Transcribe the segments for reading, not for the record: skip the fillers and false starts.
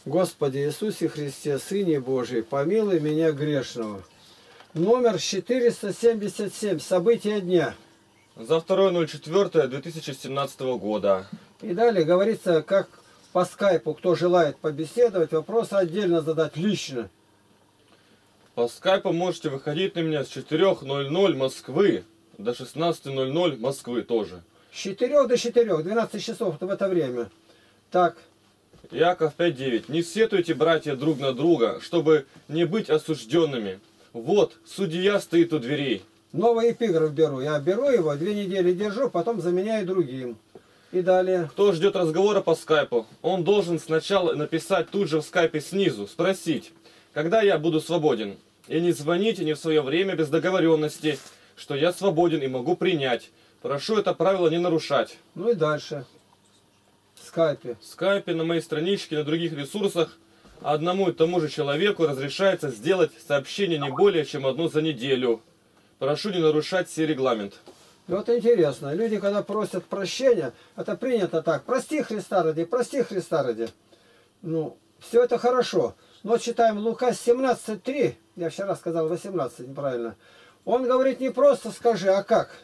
Господи Иисусе Христе, Сыне Божий, помилуй меня грешного. Номер 477. События дня. За 2.04.2017 года. И далее говорится, как по скайпу, кто желает побеседовать, вопросы отдельно задать лично. По скайпу можете выходить на меня с 4:00 Москвы до 16:00 Москвы тоже. С 4 до 4, 12 часов в это время. Так. Иаков 5:9. Не сетуйте, братья, друг на друга, чтобы не быть осужденными. Вот, судья стоит у дверей. Новый эпиграф беру. Я беру его, 2 недели держу, потом заменяю другим. И далее. Кто ждет разговора по скайпу, он должен сначала написать тут же в скайпе снизу, спросить, когда я буду свободен. И не звоните не в свое время без договоренности, что я свободен и могу принять. Прошу это правило не нарушать. Ну и дальше. В скайпе. В скайпе, на моей страничке, на других ресурсах одному и тому же человеку разрешается сделать сообщение не более чем одно за неделю. Прошу не нарушать сей регламент. И вот интересно, люди, когда просят прощения, это принято так. Прости Христа ради, прости Христа ради. Ну, все это хорошо. Но читаем Лука 17:3, я вчера сказал 18, неправильно. Он говорит, не просто скажи, а как?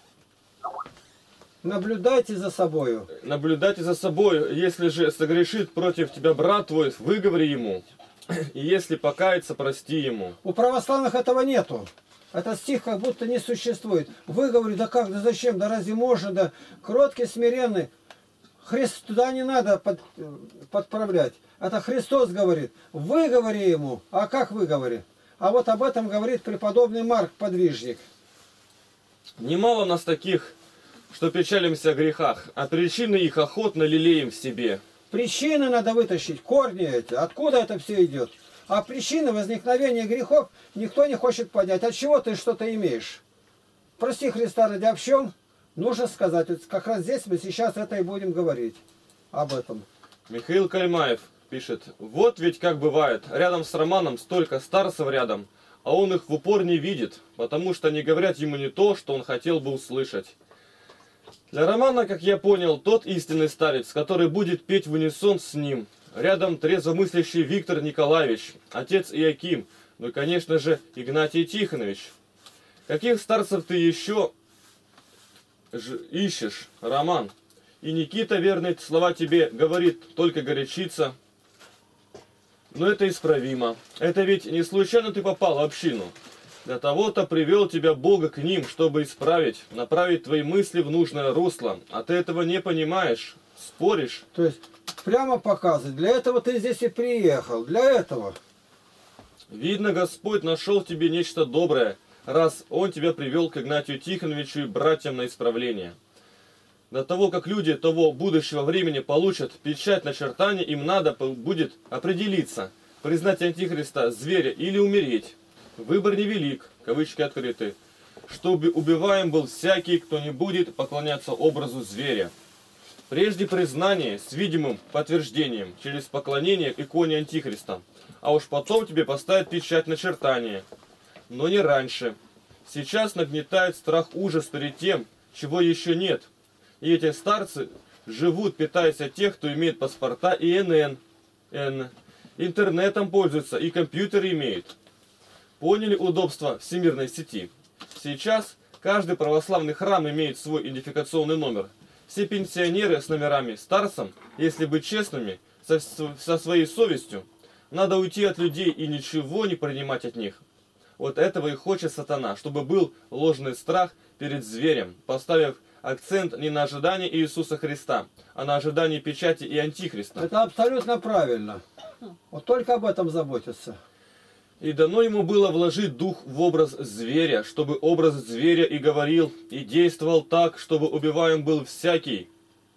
Наблюдайте за собою. Наблюдайте за собой. Если же согрешит против тебя брат твой, выговори ему. И если покается, прости ему. У православных этого нету. Этот стих как будто не существует. Выговори, да как, да зачем, да разве можно, да кроткий, смиренный. Туда не надо подправлять. Это Христос говорит. Выговори ему. А как выговори? А вот об этом говорит преподобный Марк, подвижник. Немало нас таких, что печалимся о грехах, а причины их охотно лелеем в себе. Причины надо вытащить, корни эти. Откуда это все идет? А причины возникновения грехов никто не хочет понять. От чего ты что-то имеешь? Прости Христа ради, а в чем? Нужно сказать. Вот как раз здесь мы сейчас это и будем говорить. Об этом. Михаил Кальмаев пишет. Вот ведь как бывает. Рядом с Романом столько старцев рядом, а он их в упор не видит, потому что они говорят ему не то, что он хотел бы услышать. Для Романа, как я понял, тот истинный старец, который будет петь в унисон с ним. Рядом трезвомыслящий Виктор Николаевич, отец Иаким, ну и, конечно же, Игнатий Тихонович. Каких старцев ты еще ищешь, Роман? И Никита, верный, слова тебе говорит, только горячится. Но это исправимо. Это ведь не случайно ты попал в общину. Для того-то привел тебя Бога к ним, чтобы исправить, направить твои мысли в нужное русло. А ты этого не понимаешь, споришь. То есть прямо показывать. Для этого ты здесь и приехал. Для этого. Видно, Господь нашел в тебе нечто доброе, раз Он тебя привел к Игнатию Тихоновичу и братьям на исправление. До того, как люди того будущего времени получат печать начертания, им надо будет определиться, признать Антихриста зверя или умереть. Выбор невелик, кавычки открыты, чтобы убиваем был всякий, кто не будет поклоняться образу зверя. Прежде признание с видимым подтверждением через поклонение иконе Антихриста, а уж потом тебе поставят печать начертания. Но не раньше. Сейчас нагнетает страх ужас перед тем, чего еще нет. И эти старцы живут, питаясь от тех, кто имеет паспорта и НН. Интернетом пользуются и компьютеры имеют. Поняли удобство всемирной сети? Сейчас каждый православный храм имеет свой идентификационный номер. Все пенсионеры с номерами старцам, если быть честными, со своей совестью, надо уйти от людей и ничего не принимать от них. Вот этого и хочет сатана, чтобы был ложный страх перед зверем, поставив акцент не на ожидании Иисуса Христа, а на ожидании печати и Антихриста. Это абсолютно правильно. Вот только об этом заботиться. И дано ему было вложить дух в образ зверя, чтобы образ зверя и говорил, и действовал так, чтобы убиваем был всякий,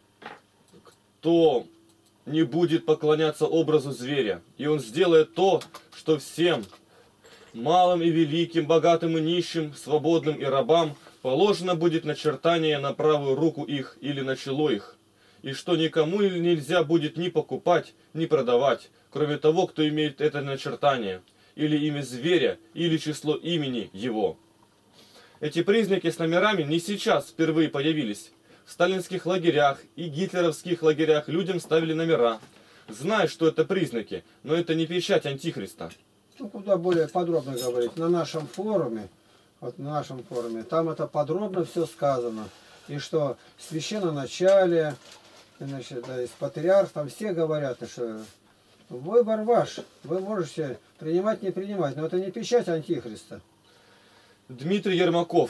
кто не будет поклоняться образу зверя. И он сделает то, что всем, малым и великим, богатым и нищим, свободным и рабам, положено будет начертание на правую руку их или на чело их, и что никому нельзя будет ни покупать, ни продавать, кроме того, кто имеет это начертание, или имя зверя, или число имени его. Эти признаки с номерами не сейчас впервые появились. В сталинских лагерях и гитлеровских лагерях людям ставили номера, Знай, что это признаки, но это не печать Антихриста. Ну, куда более подробно говорить. На нашем форуме, вот на нашем форуме, там это подробно все сказано. И что священноначалие, значит, да, из патриарх, там все говорят, что выбор ваш. Вы можете принимать, не принимать. Но это не печать Антихриста. Дмитрий Ермаков.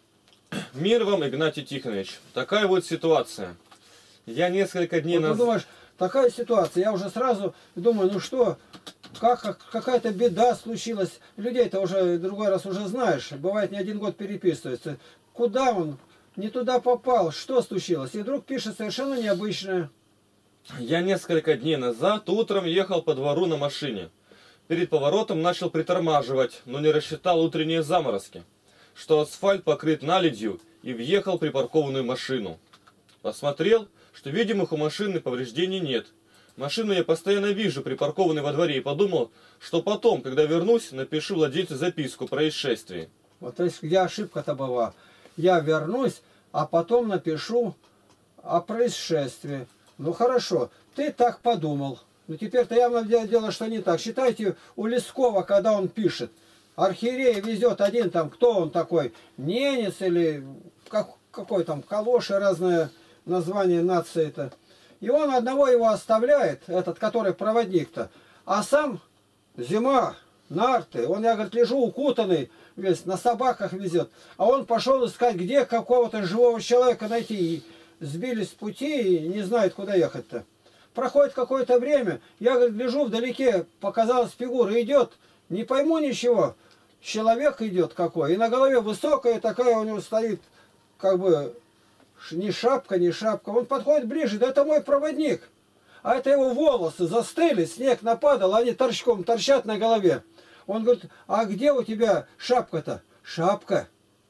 Мир вам, Игнатий Тихонович. Такая вот ситуация. Я несколько дней Вот назад... ты думаешь, такая ситуация, я уже сразу думаю, ну что, какая-то беда случилась. Людей-то уже другой раз уже знаешь. Бывает, не один год переписывается. Куда он? Не туда попал. Что случилось? И вдруг пишет совершенно необычное. Я несколько дней назад утром ехал по двору на машине. Перед поворотом начал притормаживать, но не рассчитал утренние заморозки, что асфальт покрыт наледью, и въехал в припаркованную машину. Посмотрел, что видимых у машины повреждений нет. Машину я постоянно вижу, припаркованной во дворе, и подумал, что потом, когда вернусь, напишу владельцу записку о происшествии. Вот то есть, где ошибка-то была. Я вернусь, а потом напишу о происшествии. Ну хорошо, ты так подумал. Но теперь-то явно дело, что не так. Считайте, у Лескова, когда он пишет, архиерей везет один там, кто он такой, ненец или какой там, калоши, разное название нации-то. И он одного его оставляет, этот, который проводник-то, а сам зима, нарты, он, я, говорит, лежу укутанный, весь на собаках везет, а он пошел искать, где какого-то живого человека найти, и сбились с пути и не знает, куда ехать-то. Проходит какое-то время, я, говорит, лежу вдалеке, показалась фигура, идет, не пойму ничего, человек идет какой, и на голове высокая такая у него стоит, как бы, ни шапка, ни шапка. Он подходит ближе, да это мой проводник. А это его волосы застыли, снег нападал, они торчком торчат на голове. Он говорит, а где у тебя шапка-то? Шапка.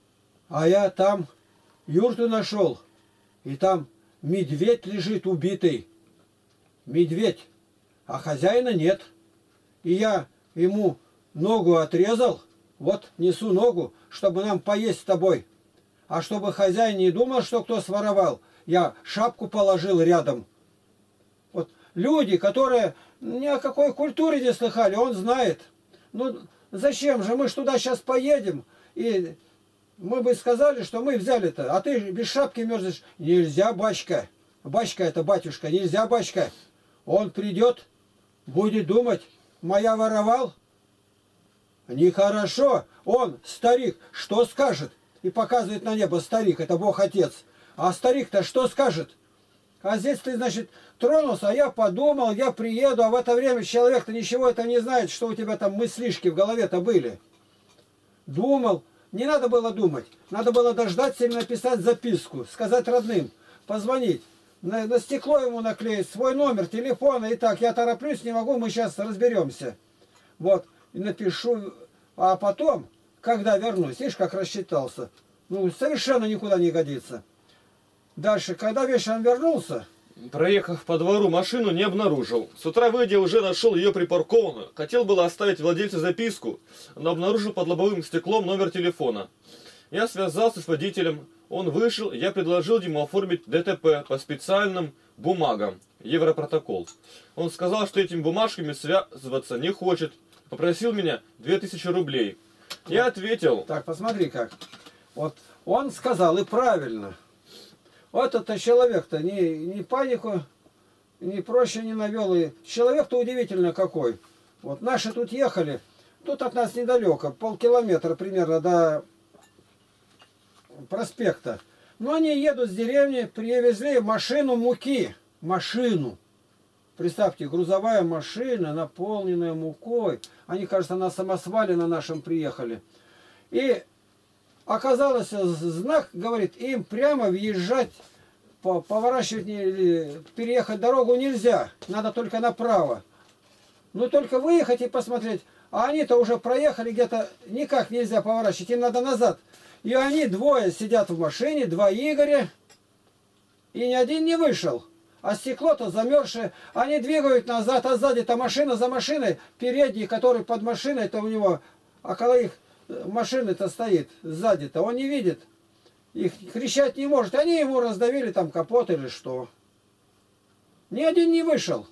А я там юрту нашел. И там медведь лежит убитый. Медведь. А хозяина нет. И я ему ногу отрезал. Вот несу ногу, чтобы нам поесть с тобой. А чтобы хозяин не думал, что кто своровал, я шапку положил рядом. Вот люди, которые ни о какой культуре не слыхали, он знает. Ну зачем же, мы ж туда сейчас поедем, и мы бы сказали, что мы взяли-то, а ты без шапки мерзнешь. Нельзя, бачка. Бачка это батюшка, нельзя, бачка. Он придет, будет думать, моя воровал. Нехорошо. Он, старик, что скажет? И показывает на небо старик, это Бог Отец. А старик-то что скажет? А здесь ты, значит, тронулся, а я подумал, я приеду, а в это время человек-то ничего это не знает, что у тебя там мыслишки в голове-то были. Думал. Не надо было думать. Надо было дождаться им написать записку, сказать родным, позвонить. На стекло ему наклеить свой номер телефона. И так, я тороплюсь, не могу, мы сейчас разберемся. Вот, и напишу. А потом, когда вернусь, видишь, как рассчитался. Ну, совершенно никуда не годится. Дальше, когда вечером вернулся... Проехав по двору, машину не обнаружил. С утра выйдя, уже нашел ее припаркованную. Хотел было оставить владельцу записку, но обнаружил под лобовым стеклом номер телефона. Я связался с водителем, он вышел, я предложил ему оформить ДТП по специальным бумагам, Европротокол. Он сказал, что этими бумажками связываться не хочет, попросил меня 2000 рублей. Я ответил... Так, посмотри как. Вот он сказал, и правильно. Вот это человек-то ни панику, ни проще не навел. И человек-то удивительно какой. Вот наши тут ехали, тут от нас недалеко, полкилометра примерно до проспекта. Но они едут с деревни, привезли машину муки. Машину. Представьте, грузовая машина, наполненная мукой. Они, кажется, на самосвале на нашем приехали. И оказалось, знак говорит, им прямо въезжать, поворачивать, переехать дорогу нельзя. Надо только направо. Ну только выехать и посмотреть. А они-то уже проехали где-то, никак нельзя поворачивать, им надо назад. И они двое сидят в машине, два Игоря, и ни один не вышел. А стекло-то замерзшее, они двигают назад, а сзади-то машина за машиной, передний, который под машиной-то у него, около их машины-то стоит, сзади-то, он не видит. Их кричать не может, они ему раздавили там капот или что. Ни один не вышел.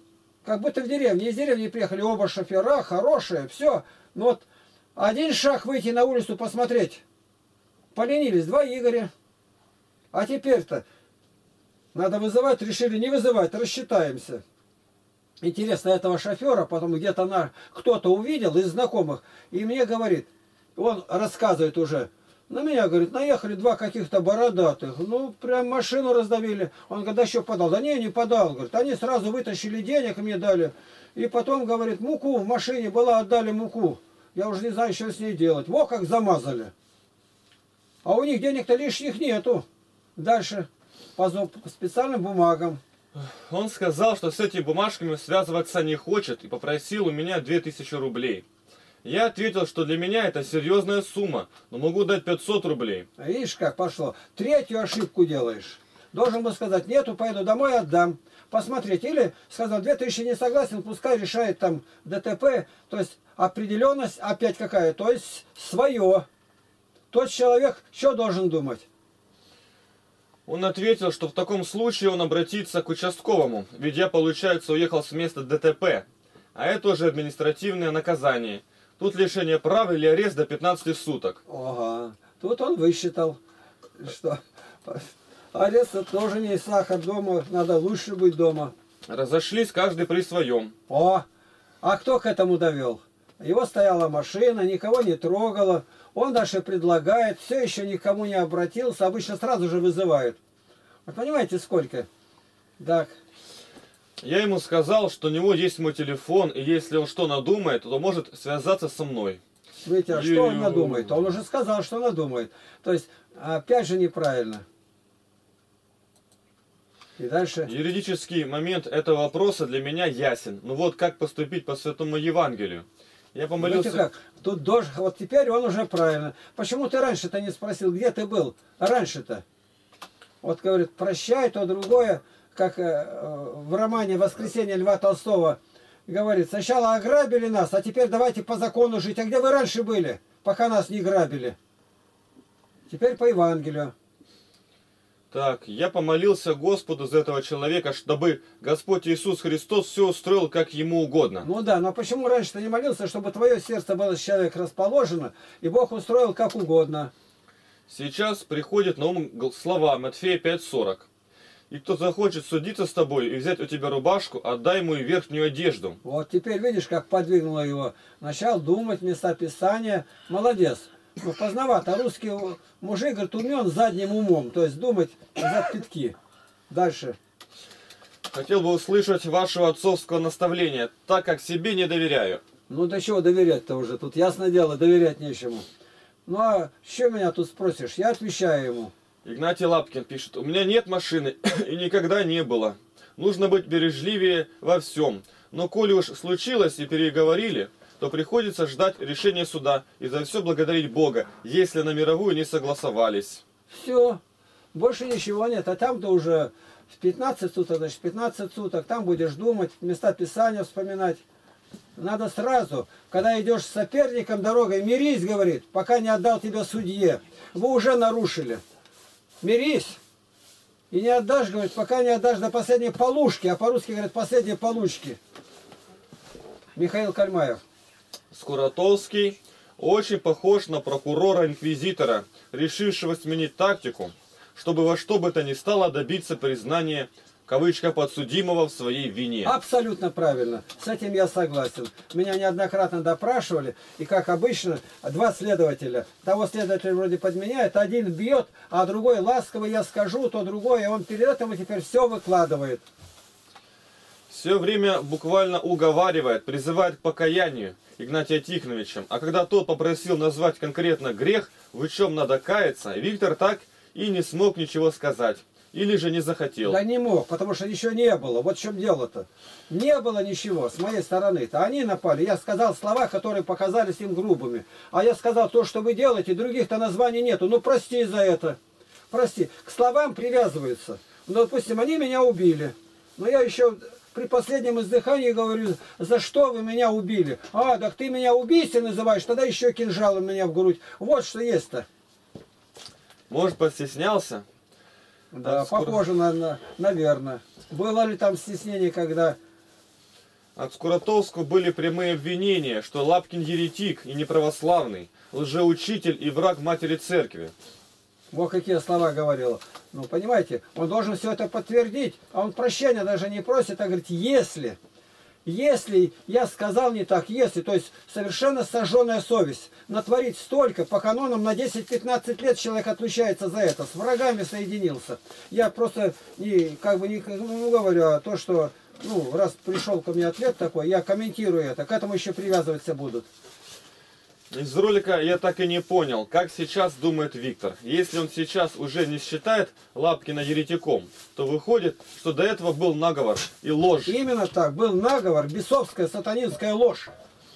Как будто в деревне. Из деревни приехали оба шофера, хорошие, все. Но вот один шаг выйти на улицу посмотреть. Поленились, два Игоря. А теперь-то надо вызывать, решили не вызывать, рассчитаемся. Интересно, этого шофера потом где-то кто-то увидел из знакомых, и мне говорит, он рассказывает уже, на меня, говорит, наехали два каких-то бородатых, ну, прям машину раздавили. Он говорит, да еще подал. Да не подал, говорит, они сразу вытащили денег, мне дали. И потом, говорит, муку в машине была, отдали муку. Я уже не знаю, что с ней делать. Во как замазали. А у них денег-то лишних нету. Дальше по специальным бумагам. Он сказал, что с этими бумажками связываться не хочет и попросил у меня 2000 рублей. Я ответил, что для меня это серьезная сумма, но могу дать 500 рублей. Видишь, как пошло. Третью ошибку делаешь. Должен был сказать, нету, поеду домой, отдам. Посмотреть. Или сказал, 2000 не согласен, пускай решает там ДТП. То есть определенность опять какая? То есть свое. Тот человек что должен думать? Он ответил, что в таком случае он обратится к участковому, ведь я, получается, уехал с места ДТП. А это уже административное наказание. Тут лишение права или арест до 15 суток. Ага. Тут он высчитал, что арест это тоже не сахар дома, надо лучше быть дома. Разошлись каждый при своем. О, а кто к этому довел? Его стояла машина, никого не трогала. Он даже предлагает, все еще никому не обратился, обычно сразу же вызывают. Вот понимаете, сколько? Так. Я ему сказал, что у него есть мой телефон, и если он что надумает, то может связаться со мной. Видите, а что он надумает? Он уже сказал, что надумает. То есть, опять же неправильно. И дальше... Юридический момент этого вопроса для меня ясен. Ну вот как поступить по Святому Евангелию? Я помолился... Знаете как? Тут дождь, вот теперь он уже правильно. Почему ты раньше-то не спросил, где ты был? Раньше-то. Вот говорит, прощай, то другое, как в романе «Воскресенье» Льва Толстого говорит, сначала ограбили нас, а теперь давайте по закону жить. А где вы раньше были, пока нас не грабили? Теперь по Евангелию. Так, я помолился Господу за этого человека, чтобы Господь Иисус Христос все устроил, как Ему угодно. Ну да, но почему раньше ты не молился, чтобы твое сердце было с человеком расположено, и Бог устроил как угодно? Сейчас приходит на ум слова Матфея 5:40. И кто захочет судиться с тобой и взять у тебя рубашку, отдай ему и верхнюю одежду. Вот теперь видишь, как подвигнуло его. Начал думать, места Писания. Молодец. Ну, поздновато. Русский мужик, говорит, умен задним умом. То есть думать за пятки. Дальше. Хотел бы услышать вашего отцовского наставления, так как себе не доверяю. Ну, до чего доверять-то уже? Тут ясное дело, доверять нечему. Ну, а что меня тут спросишь? Я отвечаю ему. Игнатий Лапкин пишет, у меня нет машины и никогда не было. Нужно быть бережливее во всем. Но коли уж случилось и переговорили, то приходится ждать решения суда и за все благодарить Бога, если на мировую не согласовались. Все. Больше ничего нет. А там-то уже в 15 суток, значит, 15 суток. Там будешь думать, места Писания вспоминать. Надо сразу, когда идешь с соперником дорогой, мирись, говорит, пока не отдал тебя судье. Вы уже нарушили. Мирись. И не отдашь, говорит, пока не отдашь до последней полушки. А по-русски, говорят, последней получки. Михаил Кальмаев. Скуратовский очень похож на прокурора-инквизитора, решившего сменить тактику, чтобы во что бы то ни стало добиться признания, кавычка, подсудимого в своей вине. Абсолютно правильно. С этим я согласен. Меня неоднократно допрашивали, и как обычно, два следователя. Того следователя вроде подменяет, один бьет, а другой ласково я скажу, то другое, и он перед этим теперь все выкладывает. Все время буквально уговаривает, призывает к покаянию Игнатия Тихоновича. А когда тот попросил назвать конкретно грех, в чем надо каяться, Виктор так и не смог ничего сказать. Или же не захотел. Да не мог, потому что ничего не было. Вот в чем дело-то. Не было ничего с моей стороны-то. Они напали. Я сказал слова, которые показались им грубыми. А я сказал, то, что вы делаете, других-то названий нету. Ну, прости за это. Прости. К словам привязываются. Ну, допустим, они меня убили. Но я еще при последнем издыхании говорю, за что вы меня убили? А, так ты меня убийцей называешь, тогда еще кинжалом меня в грудь. Вот что есть-то. Может, постеснялся? Да, похоже, наверное. Было ли там стеснение, когда От Скуратовского были прямые обвинения, что Лапкин еретик и неправославный, лжеучитель и враг матери церкви. Вот какие слова говорил. Ну, понимаете, он должен все это подтвердить, а он прощения даже не просит, а говорит, если я сказал не так, если, то есть совершенно сожженная совесть, натворить столько, по канонам на 10-15 лет человек отлучается за это, с врагами соединился. Я просто не говорю, а то, что, ну, раз пришел ко мне ответ такой, я комментирую это, к этому еще привязываться будут. Из ролика я так и не понял, как сейчас думает Виктор. Если он сейчас уже не считает Лапкина еретиком, то выходит, что до этого был наговор и ложь. Именно так, был наговор, бесовская сатанинская ложь.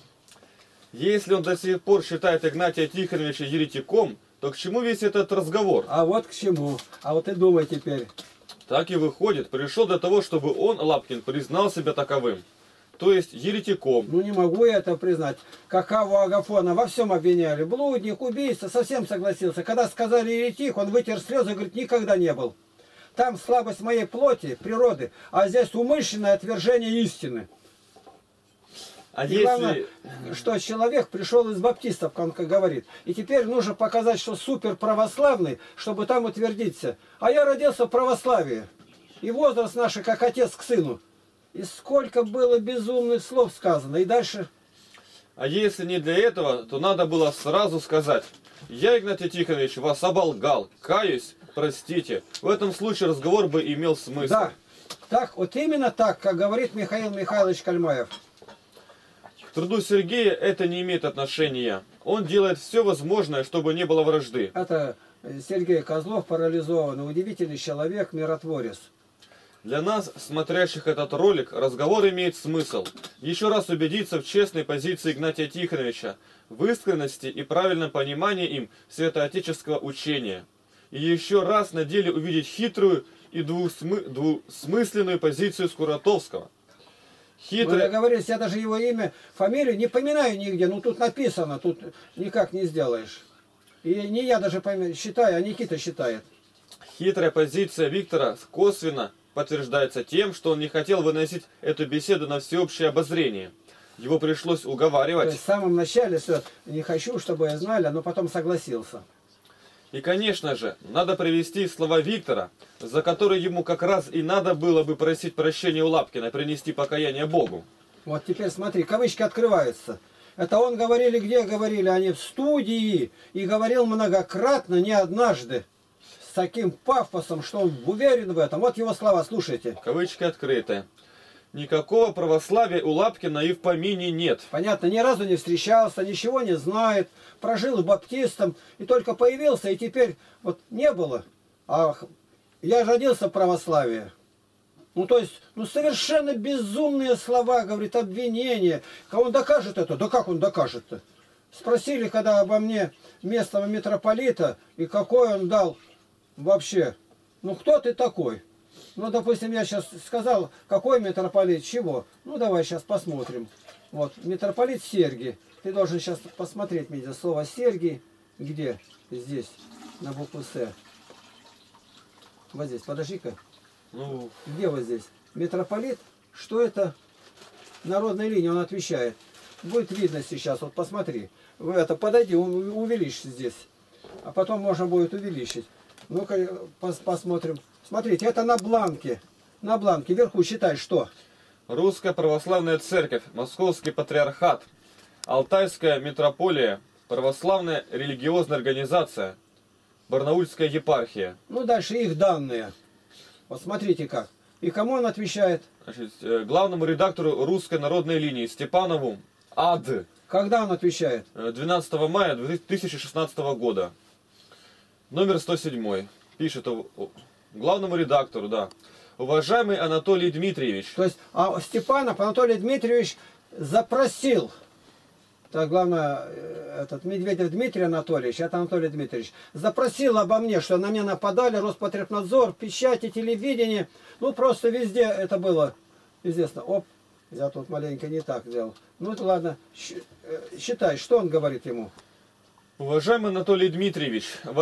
Если он до сих пор считает Игнатия Тихоновича еретиком, то к чему весь этот разговор? А вот к чему. А вот и думай теперь. Так и выходит, пришел до того, чтобы он, Лапкин, признал себя таковым. То есть еретиком. Ну не могу я это признать. Какаву Агафона во всем обвиняли. Блудник, убийца, совсем согласился. Когда сказали еретик, он вытер слезы и говорит, никогда не был. Там слабость моей плоти, природы, а здесь умышленное отвержение истины. А и главное, что человек пришел из баптистов, как он говорит. И теперь нужно показать, что супер православный, чтобы там утвердиться. А я родился в православии. И возраст наш, как отец к сыну. И сколько было безумных слов сказано. И дальше... А если не для этого, то надо было сразу сказать: я, Игнатий Тихонович, вас оболгал, каюсь, простите. В этом случае разговор бы имел смысл. Да, так, вот именно так, как говорит Михаил Михайлович Кальмаев. К труду Сергея это не имеет отношения. Он делает все возможное, чтобы не было вражды. Это Сергей Козлов, парализованный, удивительный человек, миротворец. Для нас, смотрящих этот ролик, разговор имеет смысл. Еще раз убедиться в честной позиции Игнатия Тихоновича, в искренности и правильном понимании им святоотеческого учения. И еще раз на деле увидеть хитрую и двусмысленную позицию Скуратовского. Мы договорились, я даже его имя, фамилию не поминаю нигде, ну тут написано, тут никак не сделаешь. И не я даже считаю, а Никита считает. Хитрая позиция Виктора косвенно подтверждается тем, что он не хотел выносить эту беседу на всеобщее обозрение. Его пришлось уговаривать. То есть в самом начале все, не хочу, чтобы знали, но потом согласился. И, конечно же, надо привести слова Виктора, за которые ему как раз и надо было бы просить прощения у Лапкина, принести покаяние Богу. Вот теперь смотри, кавычки открываются. Это он говорили, где говорили? Они в студии. И говорил многократно, не однажды. С таким пафосом, что он уверен в этом. Вот его слова, слушайте. Кавычки открыты. Никакого православия у Лапкина и в помине нет. Понятно, ни разу не встречался, ничего не знает. Прожил баптистом и только появился, и теперь вот не было. А я родился в православии. Ну, то есть, ну, совершенно безумные слова, говорит, обвинения. Он докажет это? Да как он докажет-то? Спросили, когда обо мне местного митрополита, и какой он дал вообще. Ну, кто ты такой? Ну, допустим, я сейчас сказал, какой митрополит, чего? Ну, давай сейчас посмотрим. Вот, митрополит Сергий. Ты должен сейчас посмотреть мне слово Сергий. Где? Здесь, на букву С. Вот здесь, подожди-ка. Ну... Где вот здесь? Митрополит, что это? Народная линия, он отвечает. Будет видно сейчас, вот посмотри. Вы это подойди, увеличь здесь. А потом можно будет увеличить. Ну-ка, посмотрим. Смотрите, это на бланке. На бланке, вверху считай, что? Русская Православная Церковь, Московский Патриархат, Алтайская Митрополия, Православная религиозная организация, Барнаульская епархия. Ну, дальше их данные. Вот смотрите как. И кому он отвечает? Значит, главному редактору Русской народной линии Степанову АД. Когда он отвечает? 12 мая 2016 года. Номер 107. Пишет главному редактору, да. Уважаемый Анатолий Дмитриевич. То есть, а Степанов Анатолий Дмитриевич запросил. Так, главное, этот Медведев Дмитрий Анатольевич, это Анатолий Дмитриевич, запросил обо мне, что на меня нападали, Роспотребнадзор, печати, телевидение. Ну, просто везде это было известно. Оп, я тут маленько не так сделал. Ну, это ладно. Считай, что он говорит ему. Уважаемый Анатолий Дмитриевич,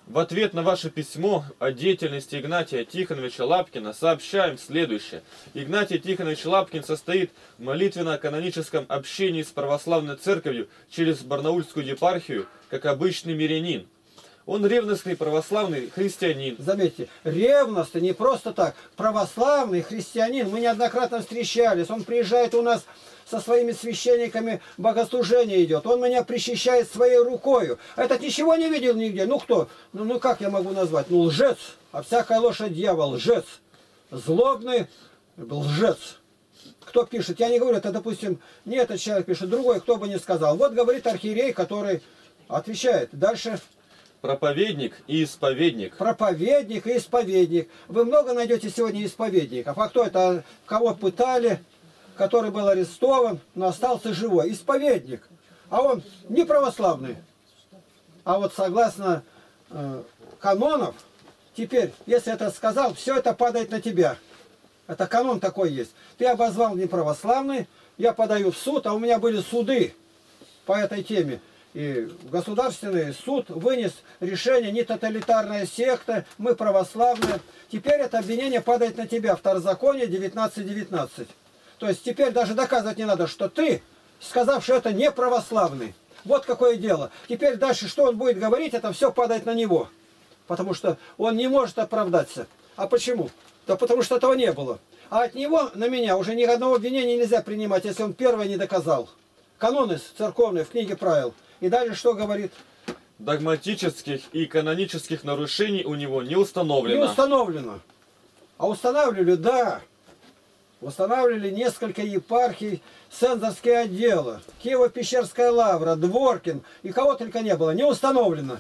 В ответ на ваше письмо о деятельности Игнатия Тихоновича Лапкина сообщаем следующее. Игнатий Тихонович Лапкин состоит в молитвенно-каноническом общении с православной церковью через Барнаульскую епархию, как обычный мирянин. Он ревностный православный христианин. Заметьте, ревностный, не просто так. Православный христианин. Мы неоднократно встречались. Он приезжает у нас со своими священниками, богослужение идет. Он меня причащает своей рукою. Этот ничего не видел нигде. Ну кто? Ну как я могу назвать? Ну лжец. А всякая лошадь дьявол. Лжец. Злобный лжец. Кто пишет? Я не говорю, это, допустим, не этот человек пишет, другой, кто бы ни сказал. Вот говорит архиерей, который отвечает. Дальше... Проповедник и исповедник. Проповедник и исповедник. Вы много найдете сегодня исповедников. А кто это? Кого пытали, который был арестован, но остался живой? Исповедник. А он не православный. А вот согласно канонов, теперь, если это сказал, все это падает на тебя. Это канон такой есть. Ты обозвал неправославный, я подаю в суд, а у меня были суды по этой теме. И государственный суд вынес решение, не тоталитарная секта, мы православные. Теперь это обвинение падает на тебя. Второзаконие 19:19. То есть теперь даже доказывать не надо, что ты, сказав, что это не православный. Вот какое дело. Теперь дальше, что он будет говорить, это все падает на него. Потому что он не может оправдаться. А почему? Да потому что этого не было. А от него на меня уже ни одного обвинения нельзя принимать, если он первое не доказал. Каноны церковные в книге правил. И дальше что говорит? Догматических и канонических нарушений у него не установлено. Не установлено. А устанавливали, да. Устанавливали несколько епархий, цензорские отделы, Киево-Печерская лавра, Дворкин и кого только не было. Не установлено.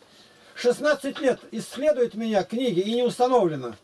16 лет исследуют меня книги и не установлено.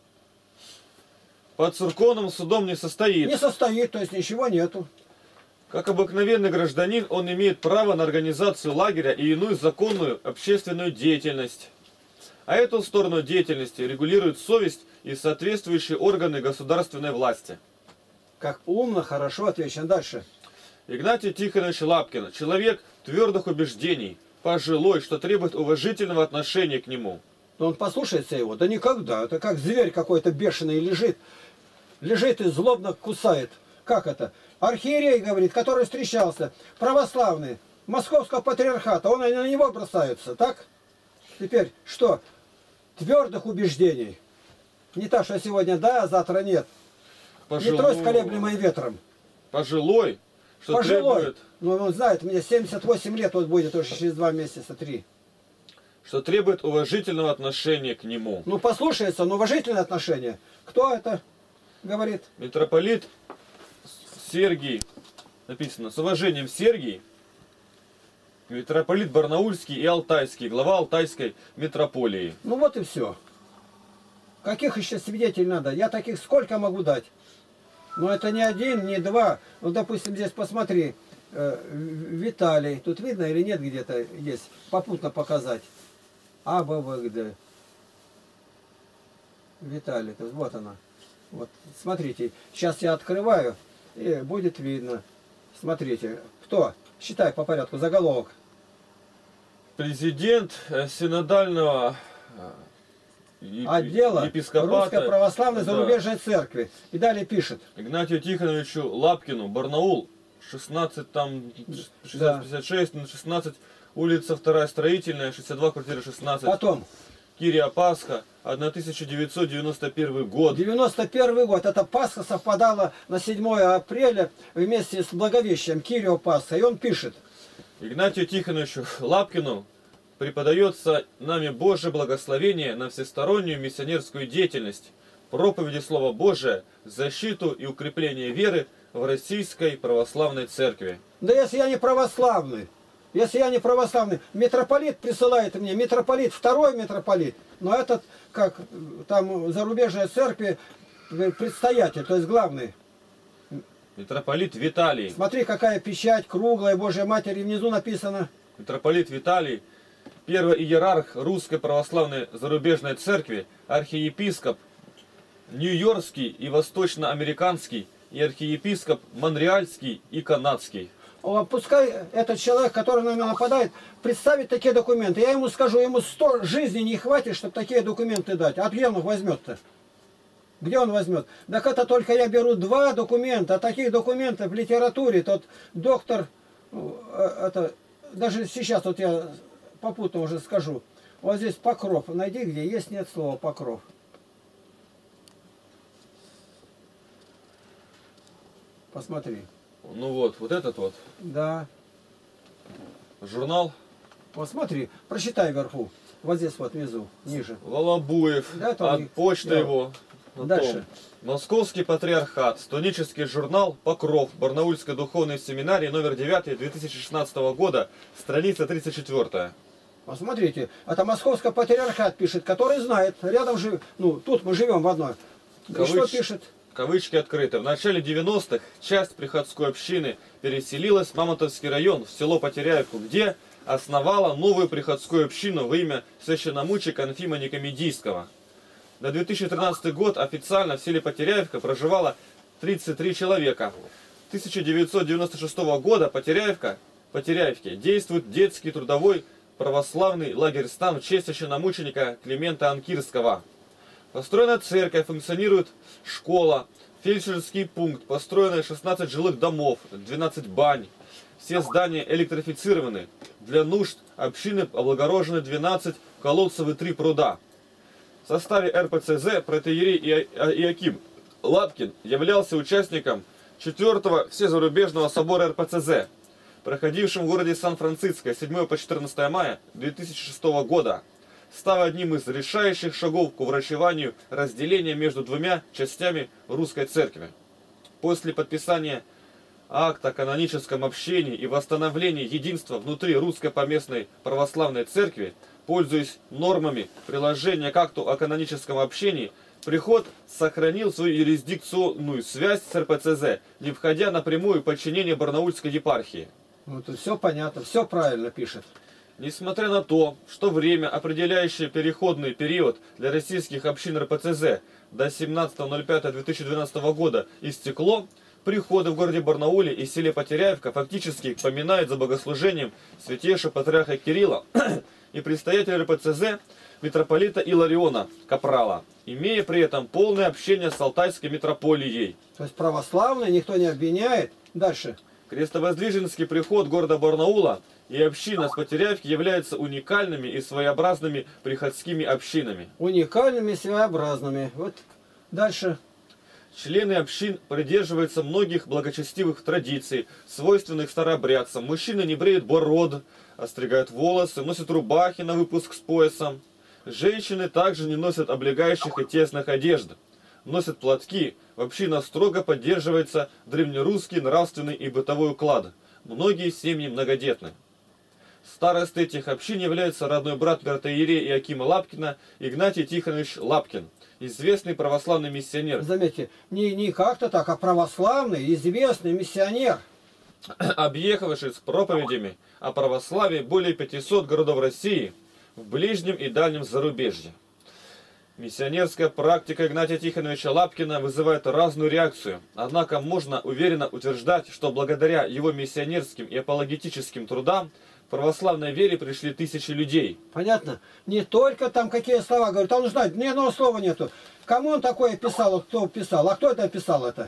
Под церковным судом не состоит. Не состоит, то есть ничего нету. Как обыкновенный гражданин, он имеет право на организацию лагеря и иную законную общественную деятельность. А эту сторону деятельности регулирует совесть и соответствующие органы государственной власти. Как умно, хорошо отвечено. Дальше. Игнатий Тихонович Лапкин, человек твердых убеждений, пожилой, что требует уважительного отношения к нему. Но он послушается его? Да никогда. Это как зверь какой-то бешеный лежит. Лежит и злобно кусает. Как это? Архиерей, говорит, который встречался, православный, московского патриархата, он на него бросаются, так? Теперь что? Твердых убеждений. Не так, что сегодня да, а завтра нет. Не трость колеблемой ветром. Пожилой, что пожилой. Требует... Ну, он знает, мне 78 лет вот будет уже через 2 месяца, 3. Что требует уважительного отношения к нему. Ну, послушается, но уважительное отношение. Кто это говорит? Митрополит Сергий, написано, с уважением Сергий, митрополит Барнаульский и Алтайский, глава Алтайской митрополии. Ну вот и все. Каких еще свидетелей надо? Я таких сколько могу дать? Но это не один, не два. Ну, допустим, здесь посмотри, Виталий. Тут видно или нет где-то есть? Попутно показать. АБВГД. Виталий, то есть вот она. Вот, смотрите, сейчас я открываю. И будет видно. Смотрите, кто? Считай по порядку, заголовок. Президент синодального отдела епископата Русской Православной Зарубежной Церкви. И далее пишет. Игнатию Тихоновичу Лапкину, Барнаул, 16, там, 56, 16, улица 2 Строительная, 62, квартира 16. Потом. Кирия Пасха, 1991 год. 91 год. Это Пасха совпадала на 7 апреля вместе с Благовещением, Кирио Пасха. И он пишет. Игнатию Тихоновичу Лапкину преподается нами Божье благословение на всестороннюю миссионерскую деятельность, проповеди Слова Божия, защиту и укрепление веры в Российской Православной Церкви. Да если я не православный, митрополит присылает мне, митрополит, второй митрополит, но этот, как там зарубежной церкви, предстоятель, то есть главный. Митрополит Виталий. Смотри, какая печать круглая, Божьей Матери, внизу написано. Митрополит Виталий, первый иерарх Русской Православной Зарубежной Церкви, архиепископ Нью-Йоркский и Восточноамериканский, и архиепископ Монреальский и Канадский. Пускай этот человек, который на меня нападает, представит такие документы. Я ему скажу, ему 100 жизней не хватит, чтобы такие документы дать. А где он их возьмет-то? Где он возьмет? Так это только я беру 2 документа. А таких документов в литературе, тот доктор, это, даже сейчас вот я попутно уже скажу. Вот здесь Покров. Найди, где есть, нет слова Покров. Посмотри. Ну вот, вот этот вот. Да. Журнал. Вот смотри, прочитай вверху. Вот здесь вот внизу, ниже. Волобуев. Да, от почты да. его. Дальше. Московский патриархат. Студенческий журнал «Покров». Барнаульской духовной семинарии, номер 9, 2016 года. Страница 34. Посмотрите, это Московский патриархат пишет, который знает. Рядом же, ну, тут мы живем в одной. И что пишет? Кавычки открыты. В начале 90-х часть приходской общины переселилась в Мамонтовский район, в село Потеряевку, где основала новую приходскую общину во имя священномученика Анфима Никомедийского. На 2013 год официально в селе Потеряевка проживало 33 человека. С 1996 года Потеряевке действует детский трудовой православный лагерь-стан в честь священномученика Климента Анкирского. Построена церковь, функционирует школа, фельдшерский пункт, построено 16 жилых домов, 12 бань. Все здания электрифицированы. Для нужд общины облагорожены 12 колодцев и 3 пруда. В составе РПЦЗ протоиерей Иоаким Лапкин являлся участником 4-го Всезарубежного собора РПЦЗ, проходившим в городе Сан-Франциско с 7 по 14 мая 2006 года, став одним из решающих шагов к уврачеванию разделения между 2 частями русской церкви. После подписания акта о каноническом общении и восстановлении единства внутри русской поместной православной церкви, пользуясь нормами приложения к акту о каноническом общении, приход сохранил свою юрисдикционную связь с РПЦЗ, не входя напрямую в подчинение Барнаульской епархии. Вот все понятно, все правильно пишет. Несмотря на то, что время, определяющее переходный период для российских общин РПЦЗ до 17.05.2012 года истекло, приходы в городе Барнауле и селе Потеряевка фактически поминают за богослужением святейшего патриарха Кирилла и предстоятеля РПЦЗ митрополита Илариона Капрала, имея при этом полное общение с Алтайской митрополией. То есть православные никто не обвиняет. Дальше. Крестовоздвиженский приход города Барнаула и община с Потеряевки являются уникальными и своеобразными приходскими общинами. Уникальными, своеобразными. Вот дальше. Члены общин придерживаются многих благочестивых традиций, свойственных старообрядцам. Мужчины не бреют бород, остригают волосы, носят рубахи на выпуск с поясом. Женщины также не носят облегающих и тесных одежд. Носят платки. В общинах строго поддерживается древнерусский нравственный и бытовой уклад. Многие семьи многодетны. Старостой этих общин является родной брат протоиерея Иоакима Лапкина Игнатий Тихонович Лапкин, известный православный миссионер. Заметьте, не как-то так, а православный, известный миссионер. Объехавший с проповедями о православии более 500 городов России в ближнем и дальнем зарубежье. Миссионерская практика Игнатия Тихоновича Лапкина вызывает разную реакцию, однако можно уверенно утверждать, что благодаря его миссионерским и апологетическим трудам в православной вере пришли тысячи людей. Понятно? Не только там какие слова говорят, он знает, ни одного слова нету. Кому он такое писал, кто писал, а кто это писал это?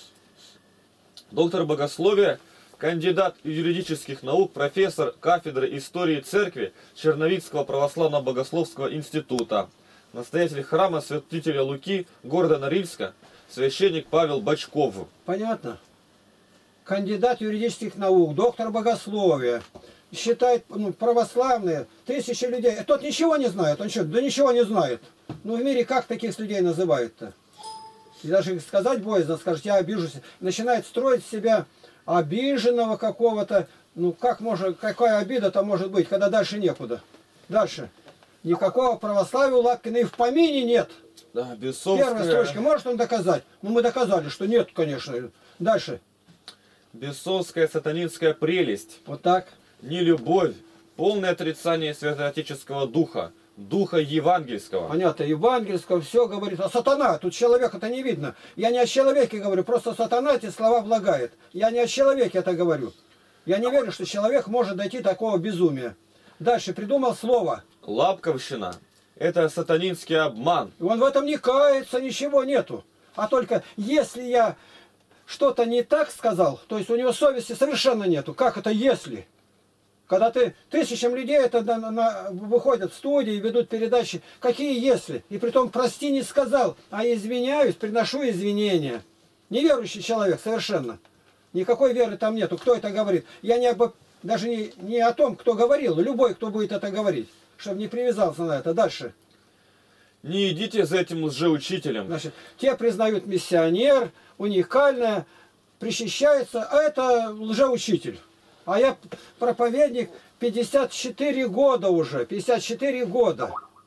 Доктор богословия, кандидат юридических наук, профессор кафедры истории церкви Черновицкого православного богословского института, настоятель храма святителя Луки города Норильска, священник Павел Бачков. Понятно? Кандидат юридических наук, доктор богословия. Считает, православные, тысячи людей. Тот ничего не знает. Он что, да ничего не знает. Ну в мире как таких людей называют-то? И даже сказать боязно, скажет, я обижусь. Начинает строить себя обиженного какого-то. Ну как можно, какая обида-то может быть, когда дальше некуда. Дальше. Никакого православия у Лапкина и в помине нет. Да, бесовская... Первая строчка. Может он доказать? Ну мы доказали, что нет, конечно. Дальше. Бесовская сатанинская прелесть. Вот так. Нелюбовь. Полное отрицание святоотеческого духа. Духа евангельского. Понятно, евангельского все говорит. А сатана, тут человека-то не видно. Я не о человеке говорю, просто сатана эти слова влагает. Я не о человеке это говорю. Я не верю, что человек может дойти до такого безумия. Дальше придумал слово. Лапковщина – это сатанинский обман. И он в этом не кается, ничего нету. А только если я что-то не так сказал, то есть у него совести совершенно нету. Как это если? Когда ты тысячам людей выходят в студии, ведут передачи, какие если? И притом прости не сказал, а извиняюсь, приношу извинения. Неверующий человек совершенно. Никакой веры там нету. Кто это говорит? Я даже не о том, кто говорил, любой, кто будет это говорить, чтобы не привязался на это. Дальше. Не идите за этим лжеучителем. Значит, те признают миссионер, уникальное, причащается, а это лжеучитель. А я проповедник 54 года уже, 54 года.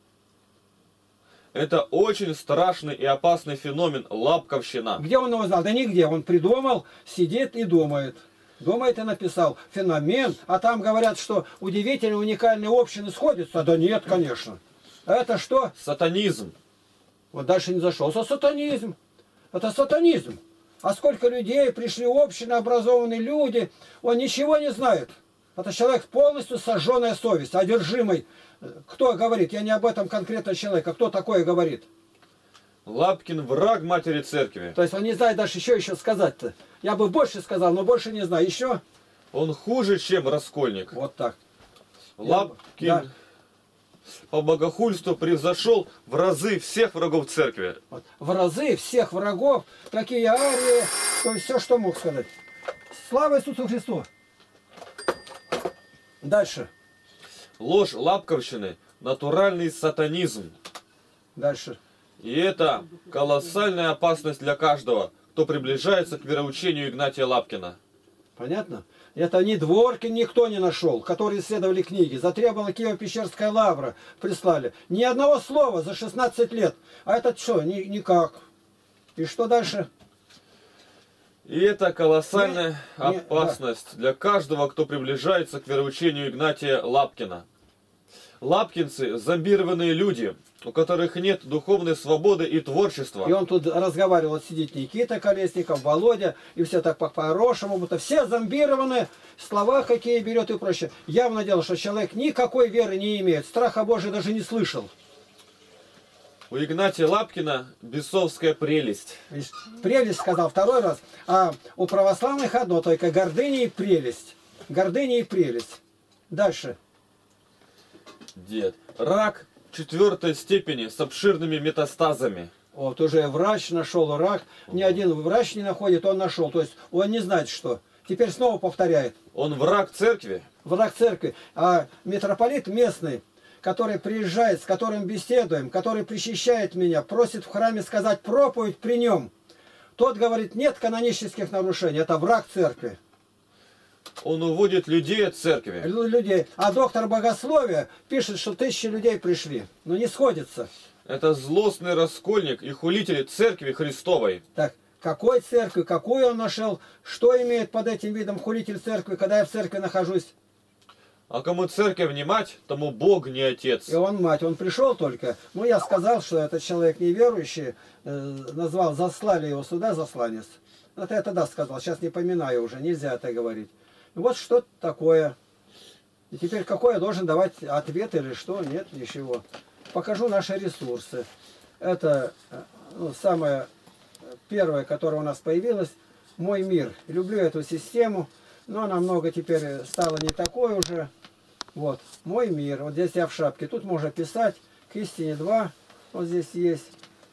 Это очень страшный и опасный феномен лапковщина. Где он его знал? Да нигде. Он придумал, сидит и думает. Думает и написал. Феномен. А там говорят, что удивительные, уникальные общины сходятся. Да нет, конечно. Это что? Сатанизм. Вот дальше не зашелся. Сатанизм. Это сатанизм. А сколько людей пришли в общины, образованные люди. Он ничего не знает. Это человек полностью сожженная совесть, одержимый. Кто говорит? Я не об этом конкретно человека. Кто такое говорит? Лапкин враг матери церкви. То есть он не знает даже еще сказать-то. Я бы больше сказал, но больше не знаю. Еще? Он хуже, чем раскольник. Вот так. Лапкин Да. по богохульству превзошел в разы всех врагов церкви. Вот. В разы всех врагов, какие арии, то есть все, что мог сказать. Слава Иисусу Христу! Дальше. Ложь лапковщины – натуральный сатанизм. Дальше. И это колоссальная опасность для каждого, кто приближается к вероучению Игнатия Лапкина. Понятно? Это ни Дворкин, никто не нашел, которые исследовали книги. Затребовала Киево-Печерская лавра, прислали. Ни одного слова за 16 лет. А этот что? Никак. И что дальше? И это колоссальная опасность для каждого, кто приближается к вероучению Игнатия Лапкина. Лапкинцы – зомбированные люди, у которых нет духовной свободы и творчества. И он тут разговаривал, вот сидит Никита Колесников, Володя, и все так по-хорошему, будто все зомбированы, слова какие берет и прочее. Явно дело, что человек никакой веры не имеет, страха Божия даже не слышал. У Игнатия Лапкина бесовская прелесть. Прелесть сказал второй раз, а у православных одно, только гордыня и прелесть. Гордыня и прелесть. Дальше. Дед. Рак 4 степени с обширными метастазами. Вот уже врач нашел рак. Ни один врач не находит, он нашел. То есть он не знает, что. Теперь снова повторяет. Он враг церкви? Враг церкви. А митрополит местный, который приезжает, с которым беседуем, который причащает меня, просит в храме сказать проповедь при нем. Тот говорит, нет канонических нарушений. Это враг церкви. Он уводит людей от церкви. Людей. А доктор богословия пишет, что 1000 людей пришли. Но не сходится. Это злостный раскольник и хулитель церкви Христовой. Так, какой церкви, какую он нашел, что имеет под этим видом хулитель церкви, когда я в церкви нахожусь? А кому церковь не мать, тому Бог не отец. И он мать, он пришел только. Ну, я сказал, что этот человек неверующий, назвал, заслали его сюда, засланец. Это я тогда сказал, сейчас не поминаю уже, нельзя это говорить. Вот что такое. И теперь какой я должен давать ответ или что? Нет, ничего. Покажу наши ресурсы. Это самое первое, которое у нас появилось. Мой мир. Люблю эту систему, но она много теперь стала не такой уже. Вот. Мой мир. Вот здесь я в шапке. Тут можно писать. К истине 2. Вот здесь есть.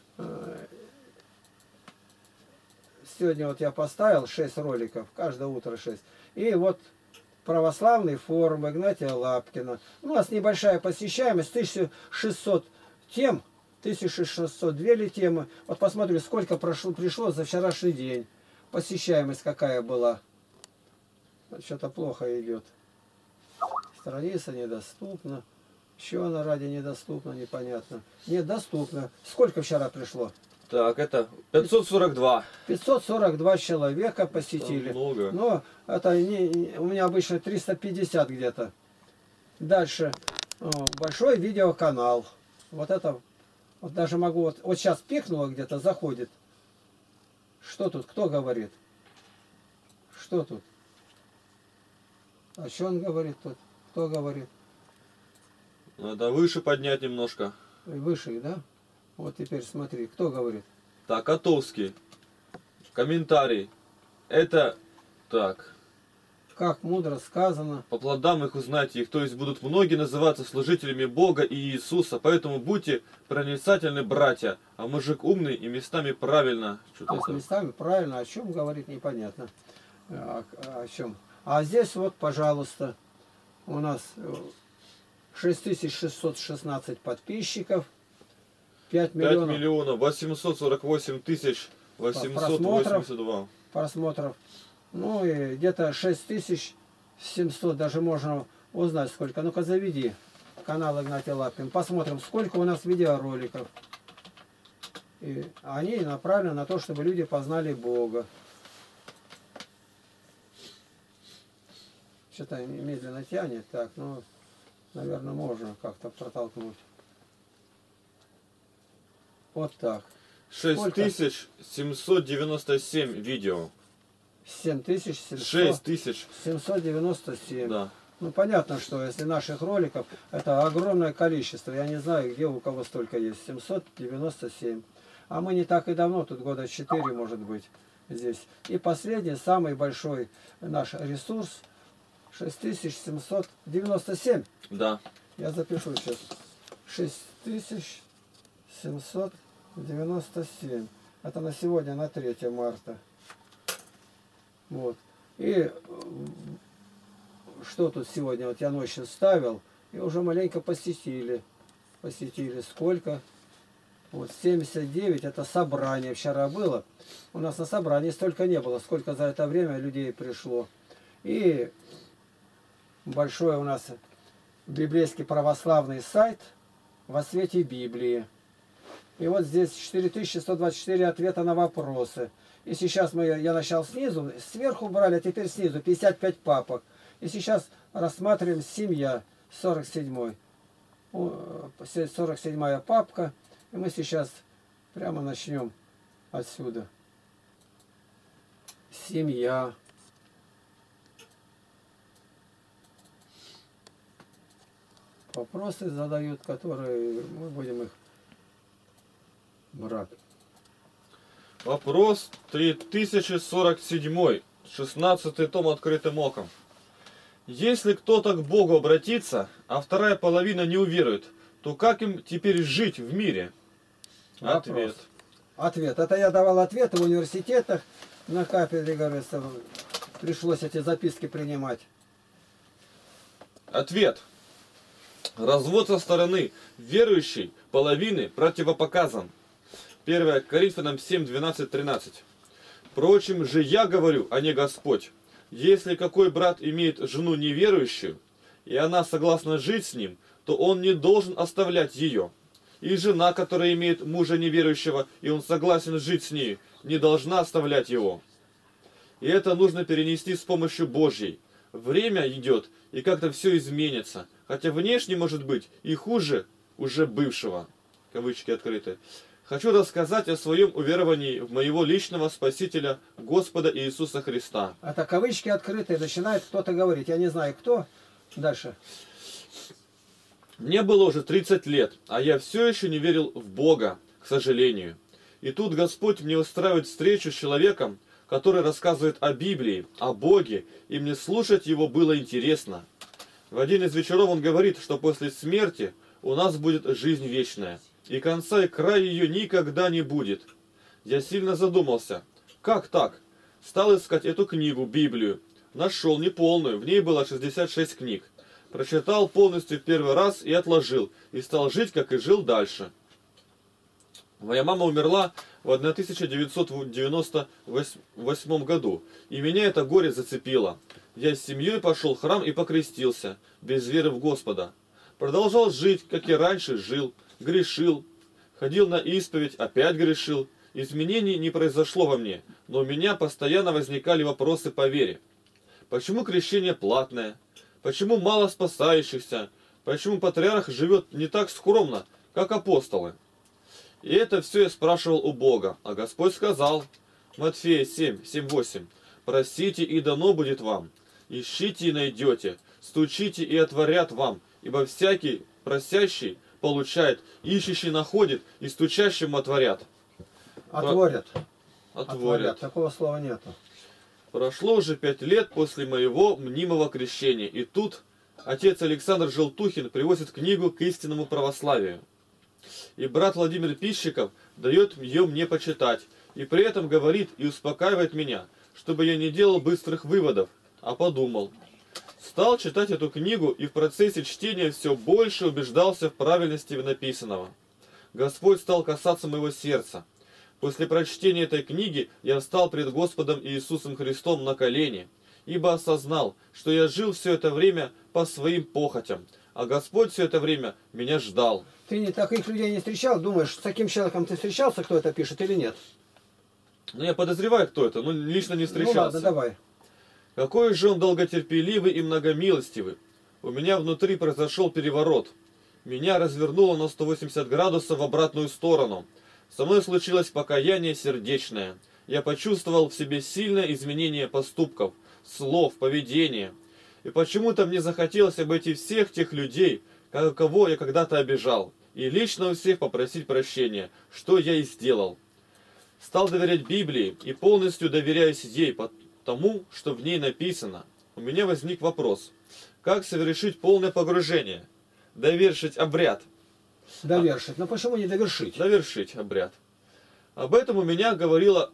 Сегодня вот я поставил 6 роликов. Каждое утро 6. И вот православный форум Игнатия Лапкина. У нас небольшая посещаемость, 1600 тем, 1602 ли темы. Вот посмотрю, сколько пришло за вчерашний день. Посещаемость какая была. Что-то плохо идет. Страница недоступна. Еще она ради недоступна, непонятно. Нет, доступно. Сколько вчера пришло? Так, это 542. 542 человека посетили. Это много. Но это не, у меня обычно 350 где-то. Дальше. Большой видеоканал. Вот это, вот даже могу, вот сейчас пикнуло где-то, заходит. Что тут, кто говорит? Что тут? А что он говорит тут? Кто говорит? Надо выше поднять немножко. Выше, да? Вот теперь смотри, кто говорит? Так, Котовский. Комментарий. Это так. Как мудро сказано. По плодам их узнаете их, то есть будут многие называться служителями Бога и Иисуса, поэтому будьте проницательны, братья, а мужик умный и местами правильно. То есть местами правильно, о чем говорит, непонятно. О чем? А здесь вот, пожалуйста, у нас 6616 подписчиков, 5 миллионов 848 тысяч 882 просмотров. Ну и где-то 6700, даже можно узнать сколько. Ну-ка заведи канал Игнатия Лапкина. Посмотрим, сколько у нас видеороликов. И они направлены на то, чтобы люди познали Бога. Что-то медленно тянет. Так, ну, наверное, можно как-то протолкнуть. Вот так. 6797 видео. 6797. Да. Ну понятно, что если наших роликов, это огромное количество. Я не знаю, где у кого столько есть. 797. А мы не так и давно, тут года 4 может быть здесь. И последний, самый большой наш ресурс 6797. Да. Я запишу сейчас. 6797. Это на сегодня, на 3 марта. Вот. И что тут сегодня? Вот я ночью ставил, и уже маленько посетили. Посетили сколько? Вот 79, это собрание вчера было. У нас на собрании столько не было, сколько за это время людей пришло. И большой у нас библейский православный сайт «Во свете Библии». И вот здесь 4124 ответа на вопросы. И сейчас я начал снизу, сверху брали, а теперь снизу 55 папок. И сейчас рассматриваем семья, 47-й. 47-я папка. И мы сейчас прямо начнем отсюда. Семья. Вопросы задают, которые мы будем их брать. Вопрос 3047, 16 том открытым оком. Если кто-то к Богу обратится, а вторая половина не уверует, то как им теперь жить в мире? Ответ. Ответ. Это я давал ответы в университетах, на кафедре, говорится, пришлось эти записки принимать. Ответ. Развод со стороны верующей половины противопоказан. 1 Коринфянам 7, 12, 13. Впрочем же я говорю, а не Господь. Если какой брат имеет жену неверующую, и она согласна жить с ним, то он не должен оставлять ее. И жена, которая имеет мужа неверующего, и он согласен жить с ней, не должна оставлять его. И это нужно перенести с помощью Божьей. Время идет, и как-то все изменится. Хотя внешне может быть и хуже уже бывшего. Кавычки открыты. Хочу рассказать о своем уверовании в моего личного Спасителя Господа Иисуса Христа. Это кавычки открытые, начинает кто-то говорить. Я не знаю кто. Дальше. Мне было уже 30 лет, а я все еще не верил в Бога, к сожалению. И тут Господь мне устраивает встречу с человеком, который рассказывает о Библии, о Боге, и мне слушать его было интересно. В один из вечеров он говорит, что после смерти у нас будет жизнь вечная, и конца и края ее никогда не будет. Я сильно задумался. Как так? Стал искать эту книгу, Библию. Нашел неполную, в ней было 66 книг. Прочитал полностью в первый раз и отложил, и стал жить, как и жил дальше. Моя мама умерла в 1998 году, и меня это горе зацепило. Я с семьей пошел в храм и покрестился, без веры в Господа. Продолжал жить, как и раньше жил, грешил, ходил на исповедь, опять грешил. Изменений не произошло во мне, но у меня постоянно возникали вопросы по вере. Почему крещение платное? Почему мало спасающихся? Почему патриарх живет не так скромно, как апостолы? И это все я спрашивал у Бога, а Господь сказал, Матфея 7, 7, 8, «Просите, и дано будет вам. Ищите и найдете, стучите и отворят вам, ибо всякий просящий получает, ищущий находит, и стучащему отворят. Отворят. Отворят. Такого слова нету. Прошло уже 5 лет после моего мнимого крещения, и тут отец Александр Желтухин привозит книгу к истинному православию. И брат Владимир Пищиков дает ее мне почитать, и при этом говорит и успокаивает меня, чтобы я не делал быстрых выводов, а подумал. Стал читать эту книгу и в процессе чтения все больше убеждался в правильности написанного. Господь стал касаться моего сердца. После прочтения этой книги я встал пред Господом Иисусом Христом на колени, ибо осознал, что я жил все это время по своим похотям, а Господь все это время меня ждал. Ты не таких людей не встречал? Думаешь, с таким человеком ты встречался, кто это пишет или нет? Ну, я подозреваю, кто это, но лично не встречался. Ну ладно, давай. Какой же он долготерпеливый и многомилостивый. У меня внутри произошел переворот. Меня развернуло на 180 градусов в обратную сторону. Со мной случилось покаяние сердечное. Я почувствовал в себе сильное изменение поступков, слов, поведения. И почему-то мне захотелось обойти всех тех людей, кого я когда-то обижал, и лично у всех попросить прощения, что я и сделал. Стал доверять Библии и полностью доверяюсь ей, тому, что в ней написано. У меня возник вопрос. Как совершить полное погружение? Довершить обряд. Довершить. Но почему не довершить? Довершить обряд. Об этом у меня говорило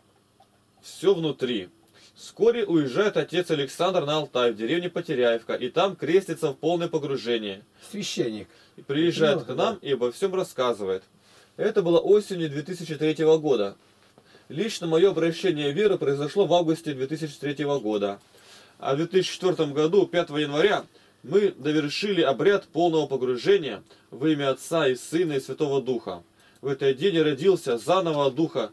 все внутри. Вскоре уезжает отец Александр на Алтай, в деревне Потеряевка, и там крестится в полное погружение. Священник. И приезжает к нам и обо всем рассказывает. Это было осенью 2003 года. Лично мое обращение веры произошло в августе 2003 года. А в 2004 году, 5 января, мы довершили обряд полного погружения во имя Отца и Сына и Святого Духа. В этот день родился заново от Духа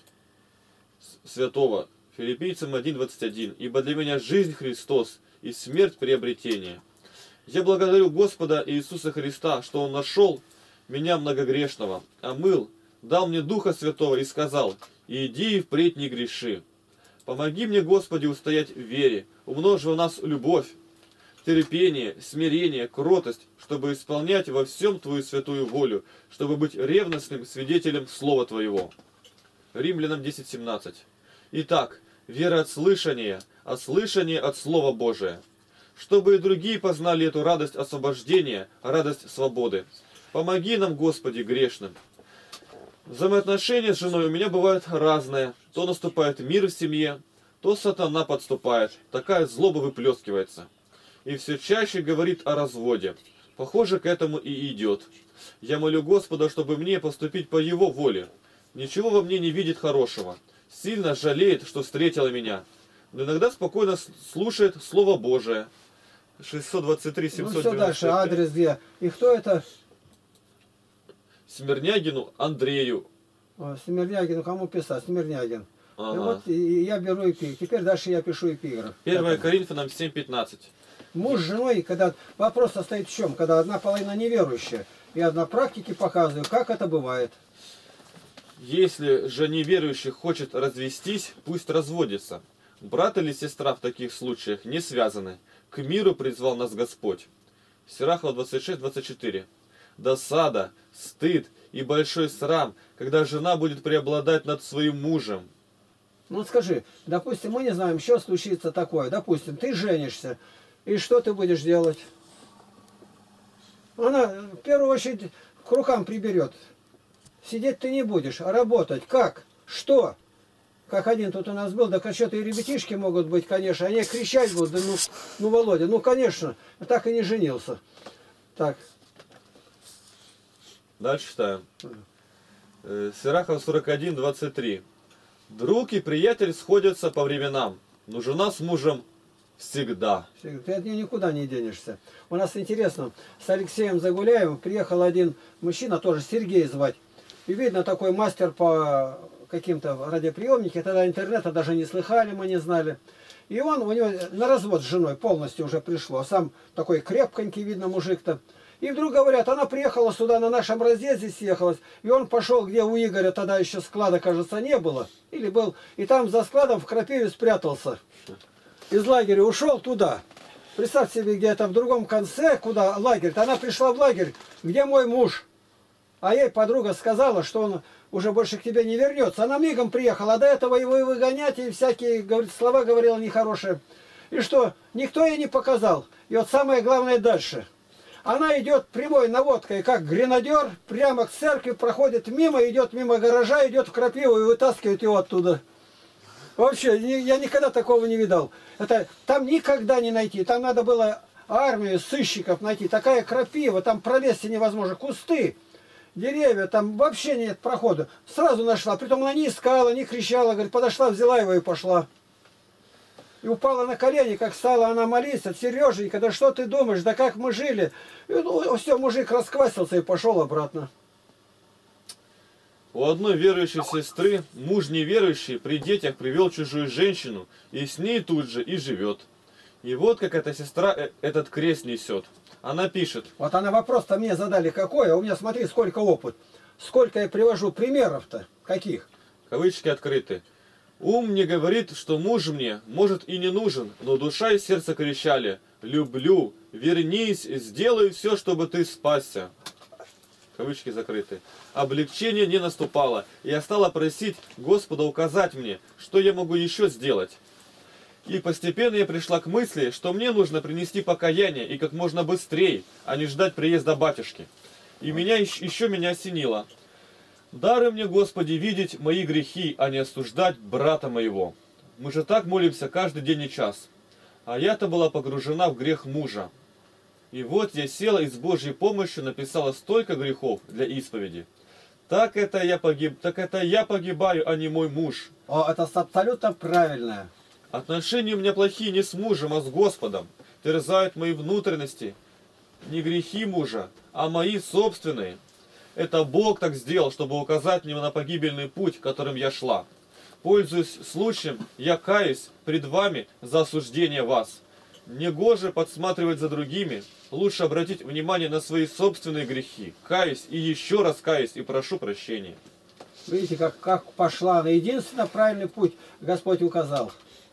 Святого. Филиппийцам 1:21. Ибо для меня жизнь Христос и смерть приобретение. Я благодарю Господа Иисуса Христа, что Он нашел меня многогрешного, омыл, дал мне Духа Святого и сказал: иди и впредь не греши. Помоги мне, Господи, устоять в вере, умножи в нас любовь, терпение, смирение, кротость, чтобы исполнять во всем Твою святую волю, чтобы быть ревностным свидетелем Слова Твоего. Римлянам 10:17. Итак, вера от слышания, а слышание от Слова Божия. Чтобы и другие познали эту радость освобождения, радость свободы. Помоги нам, Господи, грешным. Взаимоотношения с женой у меня бывают разные. То наступает мир в семье, то сатана подступает. Такая злоба выплескивается. И все чаще говорит о разводе. Похоже, к этому и идет. Я молю Господа, чтобы мне поступить по Его воле. Ничего во мне не видит хорошего. Сильно жалеет, что встретила меня. Но иногда спокойно слушает Слово Божие. 623 795. Ну все дальше, адрес где? И кто это? Смирнягину Андрею. Смирнягину, кому писать? Смирнягин. Ага. И вот я беру эпиграф. Теперь дальше я пишу эпиграф. 1 Коринфянам 7:15. Муж с женой, когда вопрос состоит в чем? Когда одна половина неверующая, и на практике показываю, как это бывает. Если же неверующий хочет развестись, пусть разводится. Брат или сестра в таких случаях не связаны. К миру призвал нас Господь. Сирахова 26:24. Досада, стыд и большой срам, когда жена будет преобладать над своим мужем. Ну скажи, допустим, мы не знаем, что случится такое. Допустим, ты женишься, и что ты будешь делать? Она в первую очередь к рукам приберет. Сидеть ты не будешь, а работать. Как? Что? Как один тут у нас был, да что-то и ребятишки могут быть, конечно. Они кричать будут, да ну Володя, ну конечно, так и не женился. Так. Дальше читаем. Сирахов 41:23. Друг и приятель сходятся по временам, но жена с мужем всегда. Ты от нее никуда не денешься. У нас интересно, с Алексеем Загуляевым приехал один мужчина, тоже Сергей звать. И видно, такой мастер по каким-то радиоприемнике, тогда интернета даже не слыхали, мы не знали. И он, у него на развод с женой полностью уже пришло. А сам такой крепконький, видно, мужик-то. И вдруг говорят, она приехала сюда, на нашем разъезде съехалась. И он пошел, где у Игоря тогда еще склада, кажется, не было. Или был. И там за складом в крапиве спрятался. из лагеря ушел туда. Представь себе, где-то в другом конце, куда лагерь. Она пришла в лагерь, где мой муж. А ей подруга сказала, что он уже больше к тебе не вернется. Она мигом приехала, а до этого его и выгонять, и всякие, говорит, слова говорила нехорошие. И что, никто ей не показал. И вот самое главное дальше. Она идет прямой наводкой, как гренадер, прямо к церкви, проходит мимо, идет мимо гаража, идет в крапиву и вытаскивает его оттуда. Вообще, я никогда такого не видал. Это там никогда не найти. Там надо было армию сыщиков найти. Такая крапива, там пролезть невозможно. Кусты, деревья, там вообще нет прохода. Сразу нашла. Притом она не искала, не кричала. Говорит, подошла, взяла его и пошла. И упала на колени, как стала она молиться. Сереженька, да что ты думаешь, да как мы жили? И, ну, все, мужик расквасился и пошел обратно. У одной верующей сестры муж неверующий при детях привел чужую женщину и с ней тут же и живет. И вот как эта сестра этот крест несет. Она пишет. Вот она вопрос-то мне задали какой, а у меня смотри сколько опыт. Сколько я привожу примеров-то, каких? Кавычки открыты. Ум мне говорит, что муж мне, может, и не нужен, но душа и сердце кричали: люблю, вернись, сделай все, чтобы ты спасся. Кавычки закрыты. Облегчение не наступало, и я стала просить Господа указать мне, что я могу еще сделать. И постепенно я пришла к мысли, что мне нужно принести покаяние и как можно быстрее, а не ждать приезда батюшки. И еще меня осенило. Даруй мне, Господи, видеть мои грехи, а не осуждать брата моего. Мы же так молимся каждый день и час. А я-то была погружена в грех мужа. И вот я села и с Божьей помощью написала столько грехов для исповеди. Так это я погибаю, а не мой муж. О, это абсолютно правильно. Отношения у меня плохие не с мужем, а с Господом. Терзают мои внутренности. Не грехи мужа, а мои собственные. Это Бог так сделал, чтобы указать мне на погибельный путь, которым я шла. Пользуясь случаем, я каюсь пред вами за осуждение вас. Негоже подсматривать за другими, лучше обратить внимание на свои собственные грехи. Каюсь и еще раз каюсь и прошу прощения. Видите, как пошла на единственно правильный путь Господь указал.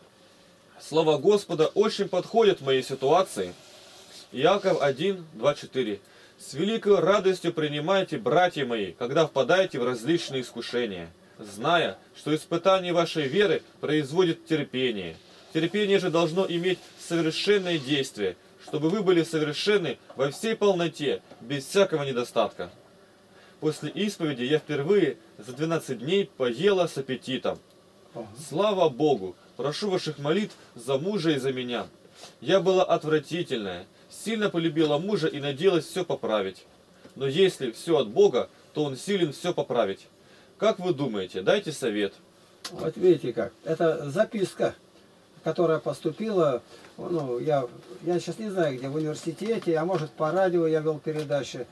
Слова Господа очень подходят в моей ситуации. Иаков 1, 2, 4. С великой радостью принимайте, братья мои, когда впадаете в различные искушения, зная, что испытание вашей веры производит терпение. Терпение же должно иметь совершенное действие, чтобы вы были совершенны во всей полноте, без всякого недостатка. После исповеди я впервые за 12 дней поела с аппетитом. Слава Богу! Прошу ваших молитв за мужа и за меня. Я была отвратительная, сильно полюбила мужа и надеялась все поправить. Но если все от Бога, то Он силен все поправить. Как вы думаете? Дайте совет. Вот видите как. Это записка, которая поступила, ну, я сейчас не знаю, где, в университете, а может по радио я вел передачи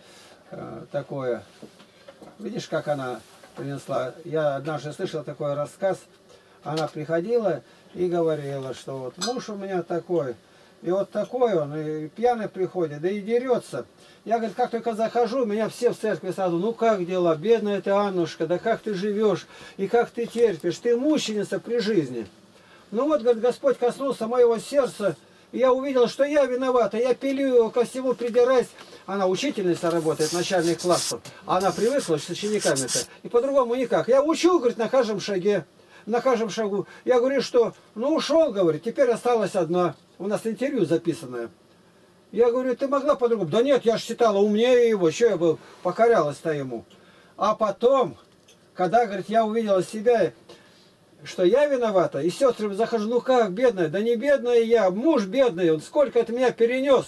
такое. Видишь, как она принесла. Я однажды слышал такой рассказ. Она приходила и говорила, что вот муж у меня такой. И вот такой он, и пьяный приходит, да и дерется. Я, говорит, как только захожу, меня все в церкви сразу: ну как дела, бедная ты Аннушка, да как ты живешь, и как ты терпишь, ты мученица при жизни. Ну вот, говорит, Господь коснулся моего сердца, и я увидел, что я виновата, я пилю его, ко всему придираюсь. Она учительница работает, начальных классов, а она привыкла с учениками-то, и по-другому никак. Я учу, говорит, на каждом шаге. На каждом шагу. Я говорю, что, ну ушел, говорит, теперь осталась одна. У нас интервью записанное. Я говорю, ты могла по-другому? Да нет, я же считала умнее его, что я был, покорялась-то ему. А потом, когда, говорит, я увидела себя, что я виновата, и сестры захожу, ну как, бедная? Да не бедная я, муж бедный, он сколько от меня перенес.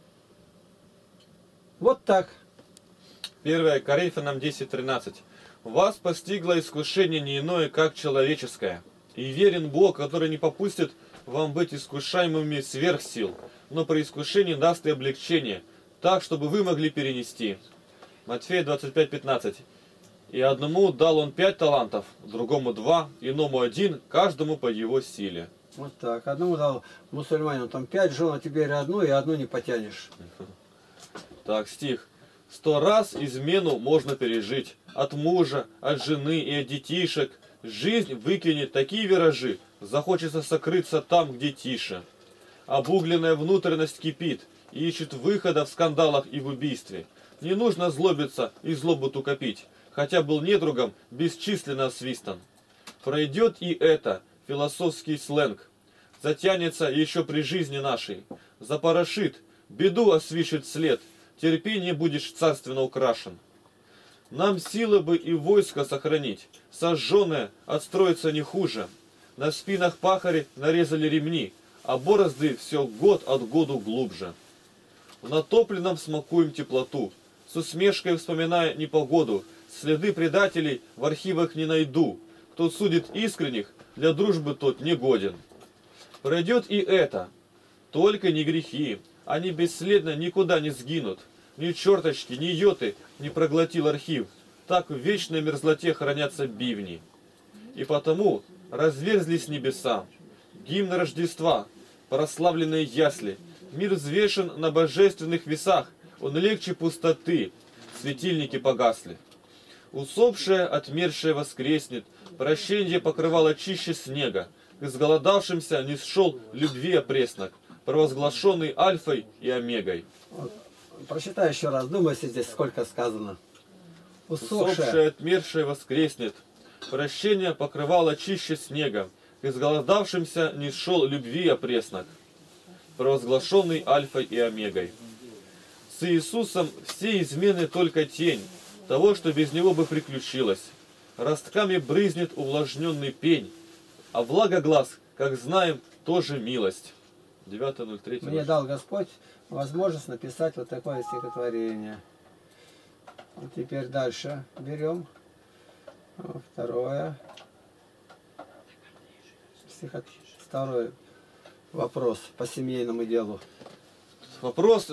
Вот так. 1 Коринфянам 10:13. Вас постигло искушение не иное, как человеческое. И верен Бог, который не попустит вам быть искушаемыми сверх сил, но при искушении даст и облегчение, так, чтобы вы могли перенести. Матфея 25:15. И одному дал он 5 талантов, другому 2, иному 1, каждому по его силе. Вот так. Одному дал мусульманину там 5 жен, а теперь одну, и одну не потянешь. Так, стих. 100 раз измену можно пережить. От мужа, от жены и от детишек. Жизнь выкинет такие виражи, захочется сокрыться там, где тише. Обугленная внутренность кипит и ищет выхода в скандалах и в убийстве. Не нужно злобиться и злобу ту копить, хотя был недругом бесчисленно освистан. Пройдет и это, философский сленг, затянется еще при жизни нашей, запорошит, беду освищет след, терпение будешь царственно украшен. Нам силы бы и войско сохранить, сожженное отстроиться не хуже. На спинах пахари нарезали ремни, а борозды все год от году глубже. В натопленном смакуем теплоту, с усмешкой вспоминая непогоду, следы предателей в архивах не найду. Кто судит искренних, для дружбы тот не годен. Пройдет и это, только не грехи, они бесследно никуда не сгинут. Ни черточки, ни йоты не проглотил архив, так в вечной мерзлоте хранятся бивни. И потому разверзлись небеса, гимн Рождества, прославленные ясли, мир взвешен на божественных весах, он легче пустоты, светильники погасли. Усопшее, отмершее воскреснет, прощенье покрывало чище снега, к изголодавшимся не сшел любви опреснок, провозглашенный альфой и омегой. Прочитай еще раз, думайте здесь, сколько сказано. Усопшее, отмершее воскреснет, прощение покрывало чище снега, к изголодавшимся не сшел любви опреснок, провозглашенный альфой и омегой. С Иисусом все измены только тень того, что без него бы приключилось. Ростками брызнет увлажненный пень, а влага глаз, как знаем, тоже милость. 9.03. Мне дал Господь возможность написать вот такое стихотворение. И теперь дальше берем второе. Второй вопрос по семейному делу. Вопрос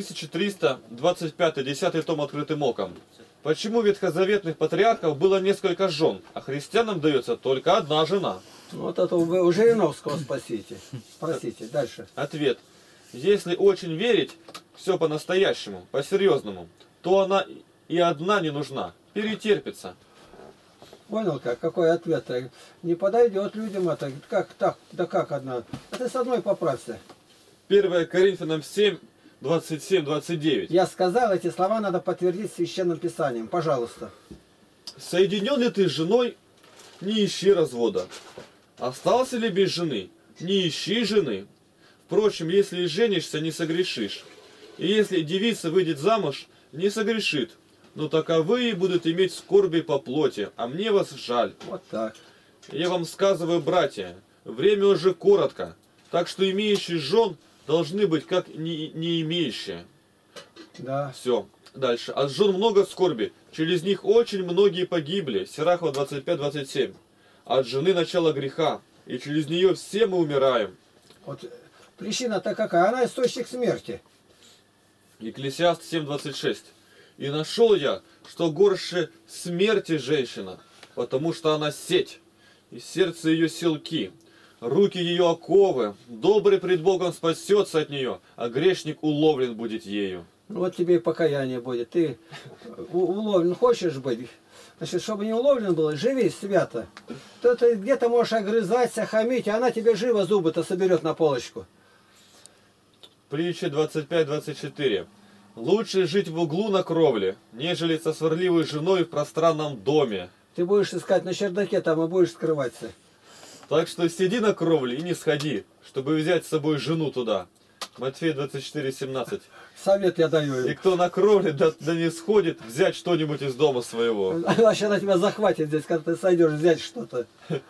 2325, 10 том открытым оком. Почему ветхозаветных патриархов было несколько жен, а христианам дается только одна жена? Вот это вы у Жириновского спросите. Спросите. Дальше. Ответ. Если очень верить, все по-настоящему, по-серьезному, то она и одна не нужна, перетерпится. Понял как? Какой ответ? Не подойдет людям это. Как так? Да как одна? Это с одной поправься. 1 Коринфянам 7, 27-29. Я сказал, эти слова надо подтвердить священным писанием. Пожалуйста. Соединен ли ты с женой, не ищи развода. Остался ли без жены, не ищи жены. Впрочем, если и женишься, не согрешишь. И если девица выйдет замуж, не согрешит. Но таковые будут иметь скорби по плоти, а мне вас жаль. Вот так. Я вам сказываю, братья, время уже коротко, так что имеющие жен должны быть как не имеющие. Да. Все. Дальше. От жен много скорби, через них очень многие погибли. Сирахова 25-27. От жены начало греха, и через нее все мы умираем. Вот причина-то какая? Она источник смерти. Екклесиаст 7.26. И нашел я, что горше смерти женщина, потому что она сеть, и сердце ее селки, руки ее оковы, добрый пред Богом спасется от нее, а грешник уловлен будет ею. Вот тебе и покаяние будет. Ты уловлен хочешь быть? Значит, чтобы не уловлен был, живи свято. То ты где-то можешь огрызаться, хамить, а она тебе живо зубы-то соберет на полочку. Притча 25-24. Лучше жить в углу на кровле, нежели со сварливой женой в пространном доме. Ты будешь искать на чердаке, там и будешь скрываться. Так что сиди на кровле и не сходи, чтобы взять с собой жену туда. Матфея 24:17. Совет я даю И им. кто на кровле да не сходит, взять что-нибудь из дома своего. Иначе она тебя захватит здесь, когда ты сойдешь взять что-то.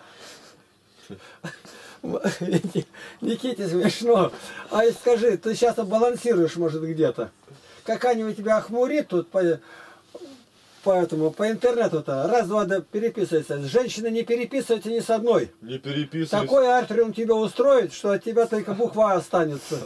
Никите смешно. А и скажи, ты сейчас балансируешь, может, где-то. Какая-нибудь тебя охмурит тут по интернету-то. Раз-два да переписывается. Женщины не переписываются ни с одной. Не переписывайся. Такой артриум тебя устроит, что от тебя только буква останется.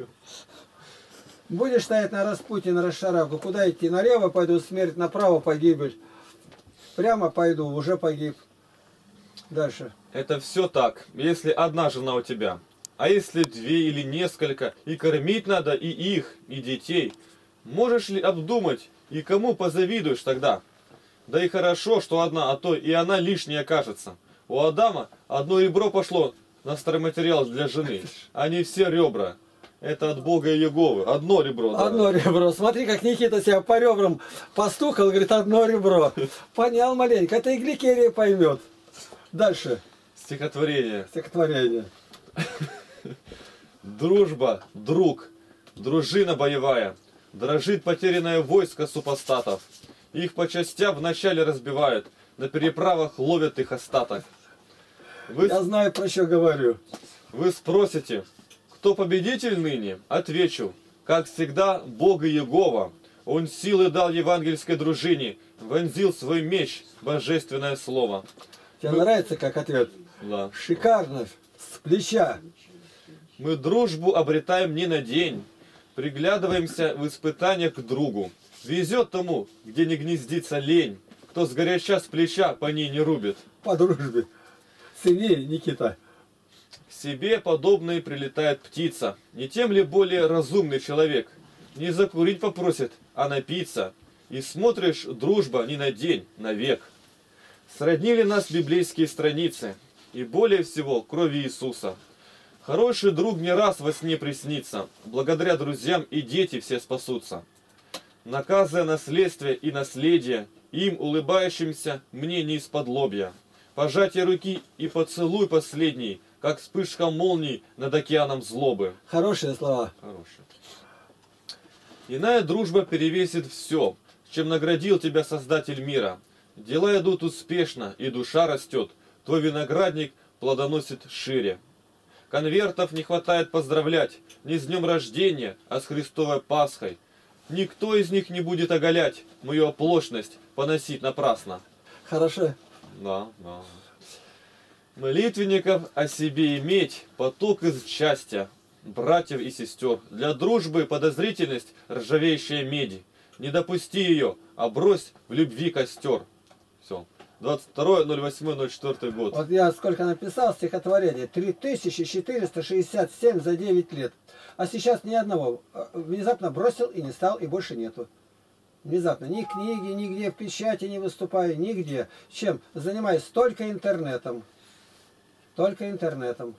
Будешь стоять на распутье, на расшарагу. Куда идти? Налево пойду, смерть, направо погибель. Прямо пойду, уже погиб. Дальше. Это все так, если одна жена у тебя. А если две или несколько, и кормить надо и их, и детей. Можешь ли обдумать, и кому позавидуешь тогда? Да и хорошо, что одна, а то и она лишняя кажется. У Адама одно ребро пошло на стройматериал для жены, а не все ребра. Это от Бога и Иеговы. Одно ребро. Да. Одно ребро. Смотри, как Никита себя по ребрам постукал, говорит, одно ребро. Понял маленько. Это и Гликерия поймет. Дальше. Стихотворение. Стихотворение. Дружба, друг, дружина боевая, дрожит потерянное войско супостатов. Их по частям вначале разбивают, на переправах ловят их остаток. Я знаю, про что говорю. Вы спросите, кто победитель ныне? Отвечу, как всегда, Бог и Иегова. Он силы дал евангельской дружине, вонзил свой меч, божественное слово. Тебе нравится как ответ? Да. Шикарно, с плеча. Мы дружбу обретаем не на день, приглядываемся в испытаниях к другу. Везет тому, где не гнездится лень, кто сгоряча с плеча по ней не рубит. По дружбе. Сильнее, Никита. К себе подобной прилетает птица. Не тем ли более разумный человек? Не закурить попросит, а напиться. И смотришь, дружба не на день, на век. Сроднили нас библейские страницы, и более всего крови Иисуса. Хороший друг не раз во сне приснится, благодаря друзьям и дети все спасутся. Наказывая наследствие и наследие, им, улыбающимся, мне не из-под лобья. Пожатие руки и поцелуй последний, как вспышка молний над океаном злобы. Хорошие слова. Хорошие. Иная дружба перевесит все, чем наградил тебя Создатель мира. Дела идут успешно, и душа растет, твой виноградник плодоносит шире. Конвертов не хватает поздравлять не с днем рождения, а с Христовой Пасхой. Никто из них не будет оголять мою оплошность, поносить напрасно. Хорошо. Да. Молитвенников о себе иметь поток из счастья, братьев и сестер. Для дружбы подозрительность ржавеющая меди. Не допусти ее, а брось в любви костер. Все. 22.08.04 год. Вот я сколько написал стихотворений. 3467 за 9 лет. А сейчас ни одного. Внезапно бросил и не стал, и больше нету. Внезапно. Ни книги, нигде в печати не выступаю, нигде. Чем? Занимаюсь только интернетом. Только интернетом.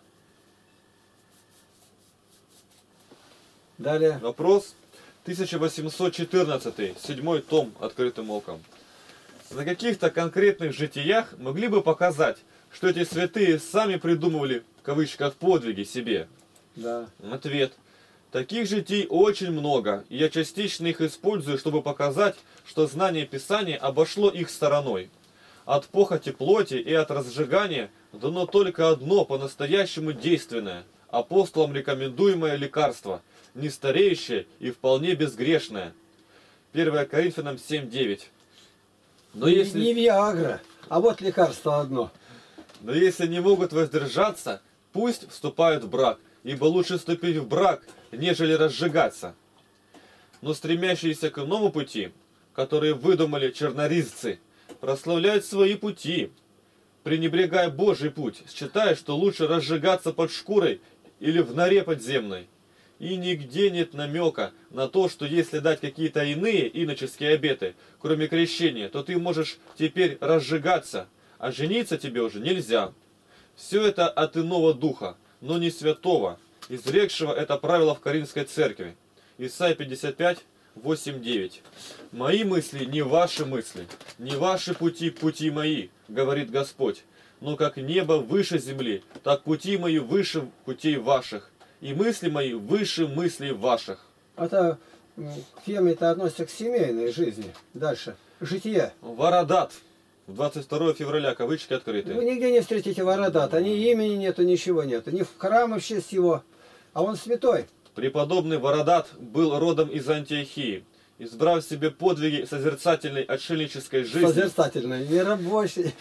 Далее. Вопрос 1814, 7 том открытым оком. На каких-то конкретных житиях могли бы показать, что эти святые сами придумывали, в кавычках, подвиги себе? Да. Ответ. Таких житий очень много, и я частично их использую, чтобы показать, что знание Писания обошло их стороной. От похоти плоти и от разжигания дано только одно по-настоящему действенное, апостолам рекомендуемое лекарство, не стареющее и вполне безгрешное. 1 Коринфянам 7:9. Но если... Не Виагра, а вот лекарство одно. Но если не могут воздержаться, пусть вступают в брак, ибо лучше вступить в брак, нежели разжигаться. Но стремящиеся к иному пути, которые выдумали черноризцы, прославляют свои пути, пренебрегая Божий путь, считая, что лучше разжигаться под шкурой или в норе подземной. И нигде нет намека на то, что если дать какие-то иные иноческие обеты, кроме крещения, то ты можешь теперь разжигаться, а жениться тебе уже нельзя. Все это от иного духа, но не святого, изрекшего это правило в Коринфской церкви. Исайя 55, 8-9. «Мои мысли не ваши мысли, не ваши пути пути мои, говорит Господь, но как небо выше земли, так пути мои выше путей ваших, и мысли мои выше мыслей ваших». Это к теме это относится к семейной жизни. Дальше. Житие. Вородат. 22 февраля, кавычки открыты. Вы нигде не встретите Вородата. Ни имени нету, ничего нету. Ни в храме в честь его. А он святой. Преподобный Вородат был родом из Антиохии. Избрав себе подвиги созерцательной отшельнической жизни. Созерцательной, не рабочей.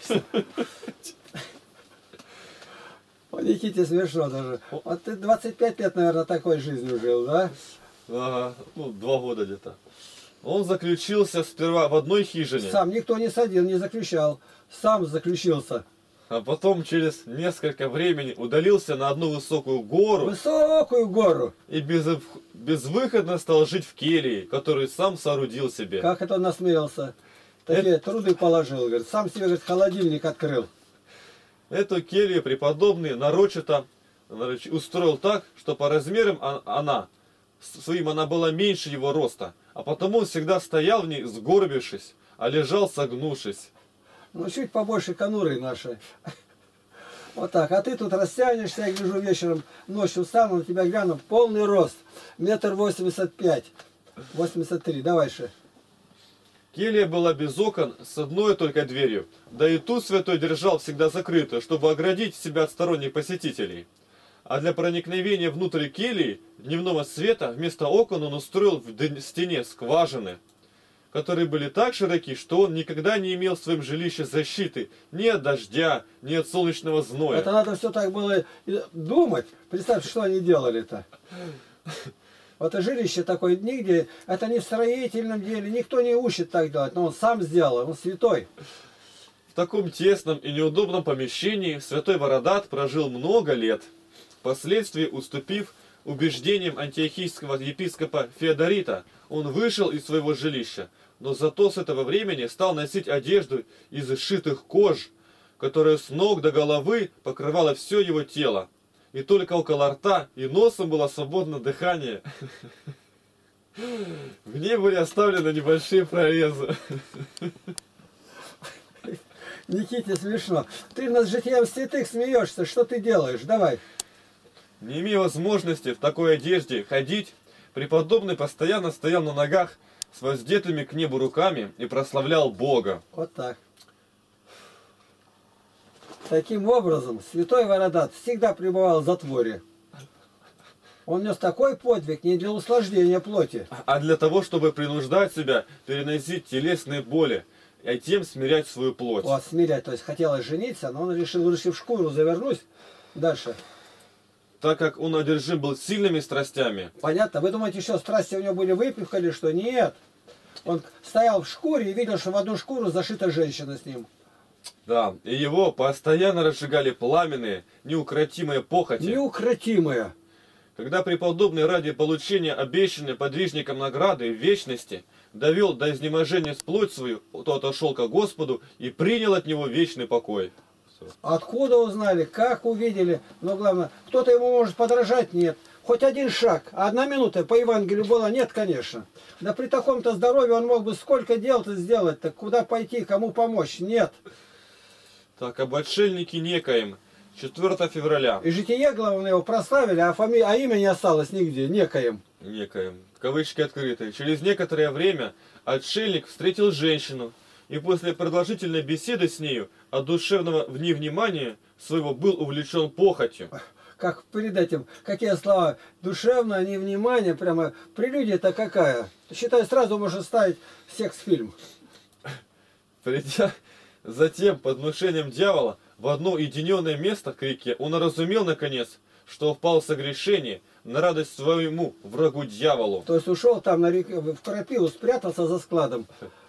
По Никите смешно даже. Вот ты 25 лет, наверное, такой жизнью жил, да? Ага, 2 года где-то. Он заключился сперва в одной хижине. Сам никто не садил, не заключал. Сам заключился. А потом через несколько времени удалился на одну высокую гору. Высокую гору. И безвыходно стал жить в келье, которую сам соорудил себе. Как это он насмеялся? Такие труды положил, говорит. Сам себе, говорит, холодильник открыл. Эту келью преподобный нарочито устроил так, что по размерам она была меньше его роста, а потому он всегда стоял в ней сгорбившись, а лежал согнувшись. Ну, чуть побольше конуры нашей. Вот так. А ты тут растянешься, я гляжу вечером, ночью встану, на тебя гляну, полный рост. 1,85 м. 83. Давай же. Келья была без окон, с одной только дверью, да и ту святой держал всегда закрытую, чтобы оградить себя от сторонних посетителей. А для проникновения внутрь кельи дневного света вместо окон он устроил в стене скважины, которые были так широки, что он никогда не имел в своем жилище защиты ни от дождя, ни от солнечного зноя. Это надо все так было думать. Представь, что они делали-то. Вот это жилище такое нигде, это не в строительном деле, никто не учит так делать, но он сам сделал, он святой. В таком тесном и неудобном помещении святой Вородат прожил много лет, впоследствии уступив убеждениям антиохийского епископа Феодорита, он вышел из своего жилища, но зато с этого времени стал носить одежду из сшитых кож, которая с ног до головы покрывала все его тело. И только около рта и носом было свободно дыхание. В ней были оставлены небольшие прорезы. Никите смешно. Ты над житием святых смеешься, что ты делаешь? Давай. Не имея возможности в такой одежде ходить, преподобный постоянно стоял на ногах с воздетыми к небу руками и прославлял Бога. Вот так. Таким образом, святой Вородат всегда пребывал в затворе. Он нес такой подвиг не для услаждения плоти, а для того, чтобы принуждать себя переносить телесные боли, и тем смирять свою плоть. Вот, смирять. То есть хотелось жениться, но он решил лучше в шкуру завернусь. Дальше. Так как он одержим был сильными страстями. Понятно? Вы думаете, еще страсти у него были выпивка или что? Нет. Он стоял в шкуре и видел, что в одну шкуру зашита женщина с ним. Да, и его постоянно разжигали пламенные, неукротимые похоти. Неукротимые. Когда преподобный ради получения обещанной подвижником награды в вечности довел до изнеможения плоть свою, то отошел ко Господу и принял от него вечный покой. Откуда узнали, как увидели? Но главное, кто-то ему может подражать? Нет. Хоть один шаг, одна минута по Евангелию была? Нет, конечно. Да при таком-то здоровье он мог бы сколько дел-то сделать, так куда пойти, кому помочь? Нет. Так, об отшельнике некоем, 4 февраля. И житие, главное, его прославили, а имя не осталось нигде, некоем. Некоем, кавычки открыты. Через некоторое время отшельник встретил женщину, и после продолжительной беседы с нею от душевного невнимания своего был увлечен похотью. Как перед этим, какие слова? Душевное невнимание, прямо прелюдия-то какая? Считай, сразу можно ставить секс-фильм. Придя затем под внушением дьявола в одно уединенное место к реке, он уразумел наконец, что впал в согрешение на радость своему врагу дьяволу. То есть ушел там на реке, в крапиву, спрятался за складом.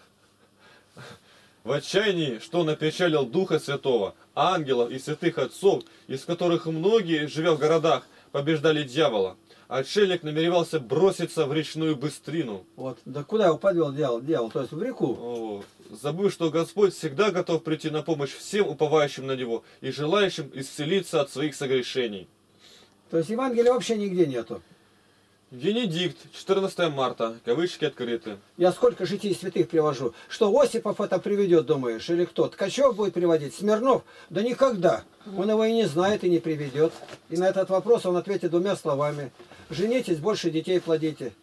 В отчаянии, что он опечалил Духа Святого, ангелов и святых отцов, из которых многие, живя в городах, побеждали дьявола, отшельник намеревался броситься в речную быстрину. Вот, да куда его подвел дьявол? То есть в реку? Забыв, что Господь всегда готов прийти на помощь всем уповающим на Него и желающим исцелиться от своих согрешений. То есть Евангелия вообще нигде нету. Венедикт, 14 марта, кавычки открыты. Я сколько житий святых привожу. Что Осипов это приведет, думаешь, или кто? Ткачев будет приводить? Смирнов? Да никогда. Он его и не знает, и не приведет. И на этот вопрос он ответит 2 словами. Женитесь, больше детей плодите.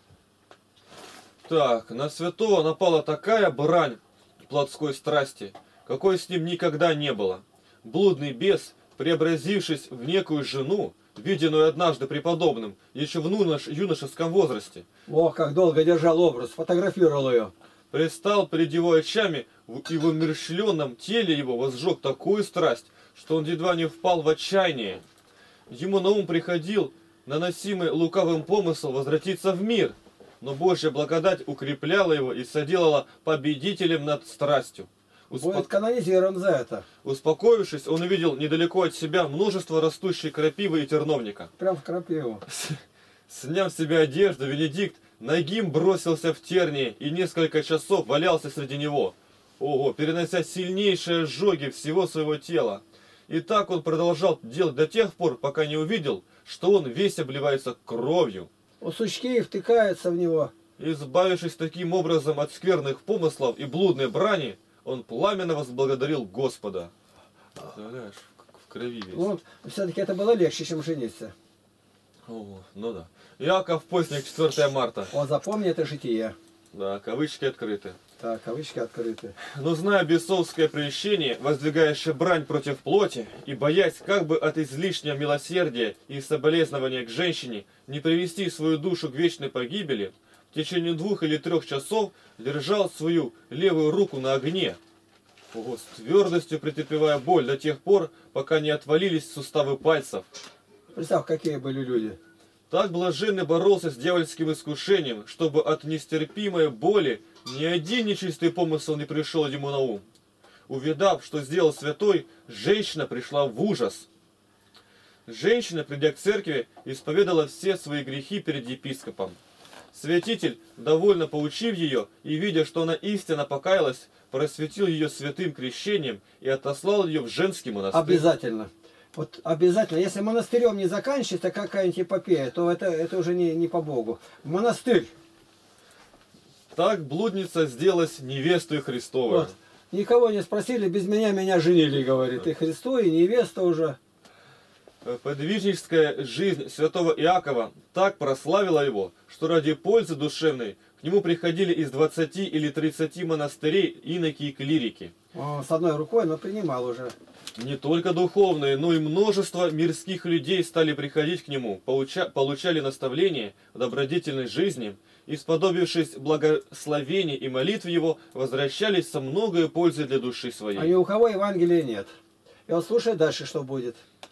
Так, на святого напала такая брань плотской страсти, какой с ним никогда не было. Блудный бес, преобразившись в некую жену, виденную однажды преподобным, еще в юношеском возрасте. О, как долго держал образ, фотографировал ее. Предстал перед его очами и в умерщвленном теле его возжег такую страсть, что он едва не впал в отчаяние. Ему на ум приходил наносимый лукавым помысл возвратиться в мир, но Божья благодать укрепляла его и соделала победителем над страстью. Будет канонизирован за это. Успокоившись, он увидел недалеко от себя множество растущей крапивы и терновника. Прям в крапиву. Сняв с себя одежду, Венедикт нагим бросился в тернии и несколько часов валялся среди него. Ого, перенося сильнейшие ожоги всего своего тела. И так он продолжал делать до тех пор, пока не увидел, что он весь обливается кровью. Сучки втыкаются в него. Избавившись таким образом от скверных помыслов и блудной брани, он пламенно возблагодарил Господа. Представляешь, в крови весь. Ну, все-таки это было легче, чем жениться. О, ну да. Иаков Постник, 4 марта. Он запомни это житие. Да, кавычки открыты. Так, кавычки открыты. Но зная бесовское прельщение, воздвигающее брань против плоти, и боясь как бы от излишнего милосердия и соболезнования к женщине не привести свою душу к вечной погибели, в течение 2 или 3 часов держал свою левую руку на огне, с твердостью претерпевая боль до тех пор, пока не отвалились суставы пальцев. Представь, какие были люди. Так блаженный боролся с дьявольским искушением, чтобы от нестерпимой боли ни один нечистый помысл не пришел ему на ум. Увидав, что сделал святой, женщина пришла в ужас. Женщина, придя к церкви, исповедала все свои грехи перед епископом. Святитель, довольно поучив ее и видя, что она истинно покаялась, просветил ее святым крещением и отослал ее в женский монастырь. Обязательно. Вот обязательно. Если монастырем не заканчивается какая-нибудь эпопея, то это уже не по Богу. В монастырь. Так блудница сделалась невестой Христовой. Вот. Никого не спросили, без меня женили, говорит. И Христу, и невеста уже. Подвижническая жизнь святого Иакова так прославила его, что ради пользы душевной к нему приходили из 20 или 30 монастырей иноки и клирики. Он с одной рукой, но принимал уже. Не только духовные, но и множество мирских людей стали приходить к нему, получали наставления в добродетельной жизни и, сподобившись благословений и молитв его, возвращались со многою пользой для души своей. А ни у кого Евангелия нет. И вот слушай дальше, что будет.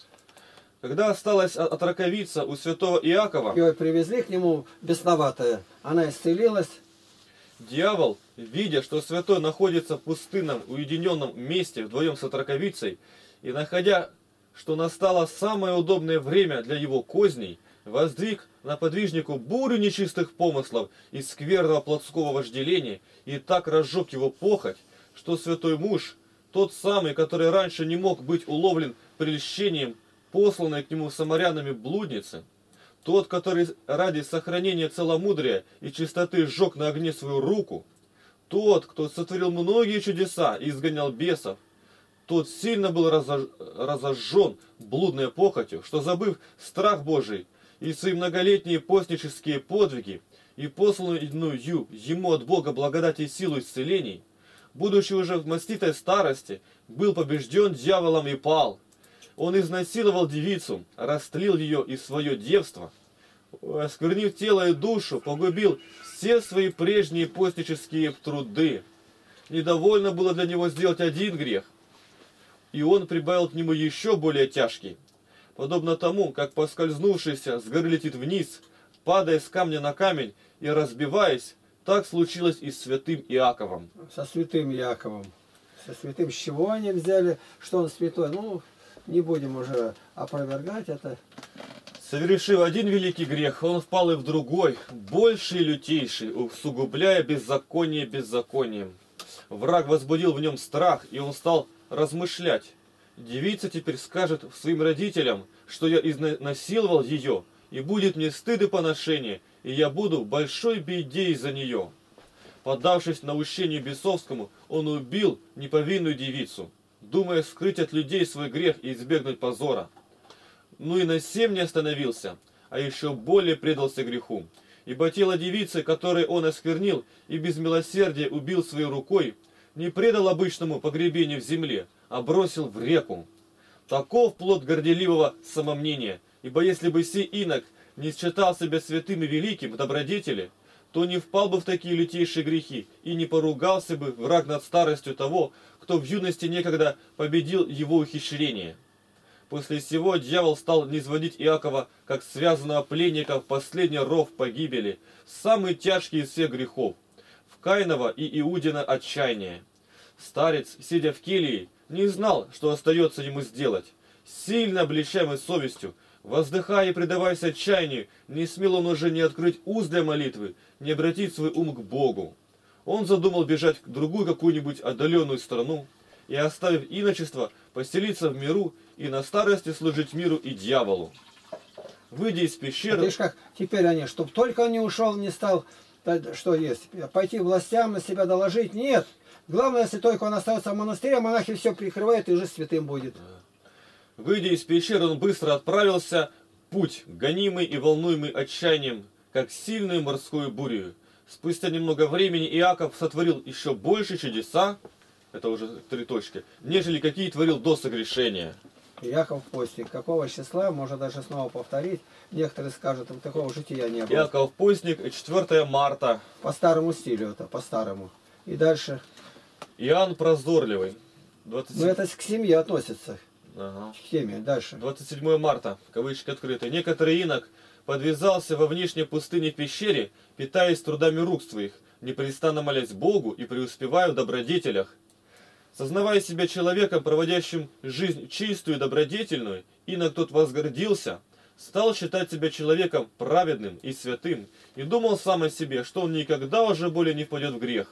Когда осталась отраковица у святого Иакова, Ее привезли к нему бесноватая. Она исцелилась. дьявол, видя, что святой находится в пустынном, уединенном месте вдвоем с отраковицей, и находя, что настало самое удобное время для его козней, воздвиг на подвижнику бурю нечистых помыслов и скверного плотского вожделения, и так разжег его похоть, что святой муж, тот самый, который раньше не мог быть уловлен прельщением, посланной к нему самарянами блудницы, тот, который ради сохранения целомудрия и чистоты сжег на огне свою руку, тот, кто сотворил многие чудеса и изгонял бесов, тот сильно был разожжен блудной похотью, что, забыв страх Божий и свои многолетние постнические подвиги и посланную ему от Бога благодать и силу исцелений, будучи уже в маститой старости, был побежден дьяволом и пал. Он изнасиловал девицу, растлил ее и свое девство, осквернив тело и душу, погубил все свои прежние постнические труды. Недовольно было для него сделать один грех, и он прибавил к нему еще более тяжкий. Подобно тому, как поскользнувшийся с горы летит вниз, падая с камня на камень и разбиваясь, так случилось и с святым Иаковом. Со святым Иаковом. Со святым, с чего они взяли, что он святой? Ну, не будем уже опровергать это. Совершив один великий грех, он впал и в другой, больший и лютейший, усугубляя беззаконие беззаконием. Враг возбудил в нем страх, и он стал размышлять. Девица теперь скажет своим родителям, что я изнасиловал ее, и будет мне стыд и поношение, и я буду в большой беде из-за нее. Поддавшись наущению бесовскому, он убил неповинную девицу, думая скрыть от людей свой грех и избегнуть позора. Ну и на сем не остановился, а еще более предался греху. Ибо тело девицы, которое он осквернил и без милосердия убил своей рукой, не предал обычному погребению в земле, а бросил в реку. Таков плод горделивого самомнения, ибо если бы сей инок не считал себя святым и великим в добродетели, то не впал бы в такие лютейшие грехи и не поругался бы враг над старостью того, кто в юности некогда победил его ухищрение. После сего дьявол стал низводить Иакова, как связанного пленника, в последний ров погибели, самый тяжкий из всех грехов, в Каинова и Иудина отчаяние. Старец, сидя в келии, не знал, что остается ему сделать. Сильно обличаемый совестью, воздыхая и предаваясь отчаянию, не смел он уже не открыть уст для молитвы, не обратить свой ум к Богу. Он задумал бежать в другую какую-нибудь отдаленную страну, и, оставив иночество, поселиться в миру и на старости служить миру и дьяволу. Выйдя из пещеры... Видишь, как теперь они, чтобы только он не ушел, не стал, что есть, пойти властям на себя доложить, нет. Главное, если только он остается в монастыре, монахи все прикрывают и уже святым будет. Выйдя из пещеры, он быстро отправился в путь, гонимый и волнуемый отчаянием, как сильную морскую бурю. Спустя немного времени Иаков сотворил еще больше чудеса, это уже 3 точки, нежели какие творил до согрешения. Иаков постник. Какого числа, можно даже снова повторить. Некоторые скажут, там такого жития не было. Иаков постник, 4 марта. По старому стилю это, по старому. И дальше. Иоанн Прозорливый. 27... Ну это к семье относится. Ага. К теме. Дальше. 27 марта, кавычки открыты. Некоторый инок подвязался во внешней пустыне пещере, питаясь трудами рук своих, непрестанно молясь Богу и преуспевая в добродетелях. Сознавая себя человеком, проводящим жизнь чистую и добродетельную, инок тот возгордился, стал считать себя человеком праведным и святым, и думал сам о себе, что он никогда уже более не впадет в грех.